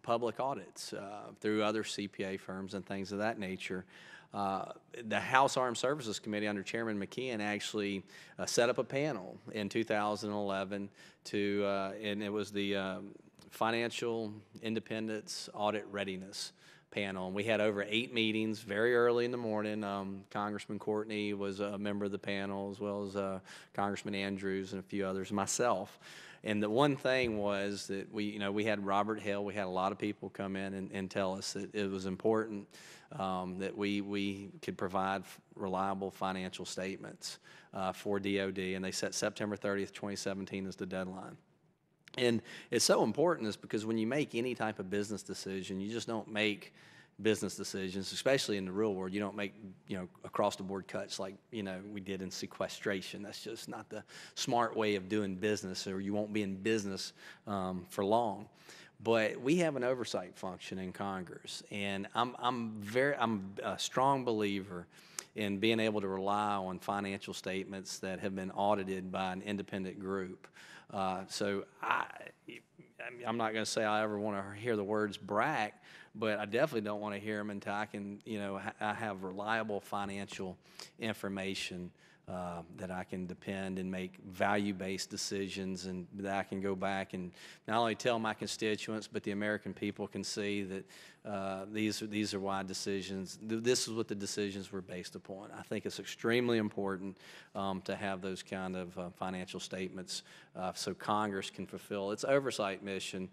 public audits through other CPA firms and things of that nature. The House Armed Services Committee under Chairman McKeon actually set up a panel in 2011 and it was the Financial Independence Audit Readiness panel. And we had over 8 meetings very early in the morning. Congressman Courtney was a member of the panel, as well as Congressman Andrews and a few others, myself. And the one thing was that we had Robert Hill, we had a lot of people come in and tell us that it was important that we could provide reliable financial statements for DOD, and they set September 30th, 2017 as the deadline. And it's so important is because when you make any type of business decision, you just don't make business decisions, especially in the real world. You don't make, across the board cuts like, we did in sequestration. That's just not the smart way of doing business, or you won't be in business for long. But we have an oversight function in Congress, and I'm a strong believer in being able to rely on financial statements that have been audited by an independent group. So I'm not going to say I ever want to hear the words BRAC, but I definitely don't want to hear them until I can, I have reliable financial information that I can depend and make value-based decisions, and that I can go back and not only tell my constituents, but the American people can see that these are why decisions, this is what the decisions were based upon. I think it's extremely important to have those kind of financial statements so Congress can fulfill its oversight mission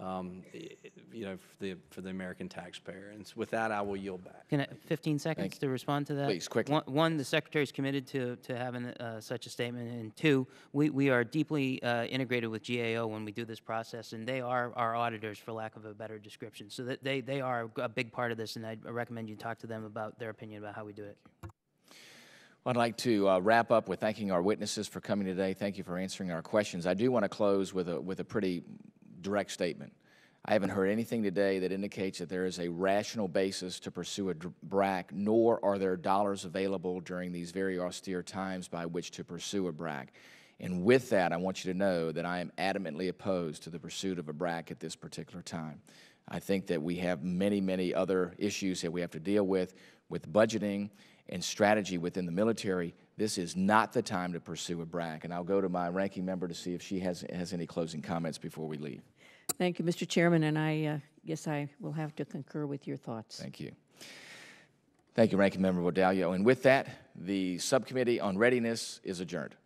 for the American taxpayer. And with that, I will yield back. Can I, 15 seconds to respond to that? Please, quickly. One, the Secretary is committed to having such a statement, and 2, we are deeply integrated with GAO when we do this process, and they are our auditors, for lack of a better description. So that they are a big part of this, and I recommend you talk to them about their opinion about how we do it. I'd like to wrap up with thanking our witnesses for coming today. Thank you for answering our questions. I do want to close with a pretty direct statement. I haven't heard anything today that indicates that there is a rational basis to pursue a BRAC, nor are there dollars available during these very austere times by which to pursue a BRAC. And with that, I want you to know that I am adamantly opposed to the pursuit of a BRAC at this particular time. I think that we have many, many other issues that we have to deal with budgeting and strategy within the military. This is not the time to pursue a BRAC. And I'll go to my ranking member to see if she has any closing comments before we leave. Thank you, Mr. Chairman, and I guess I will have to concur with your thoughts. Thank you. Thank you, Ranking Member Vodalio. And with that, the Subcommittee on Readiness is adjourned.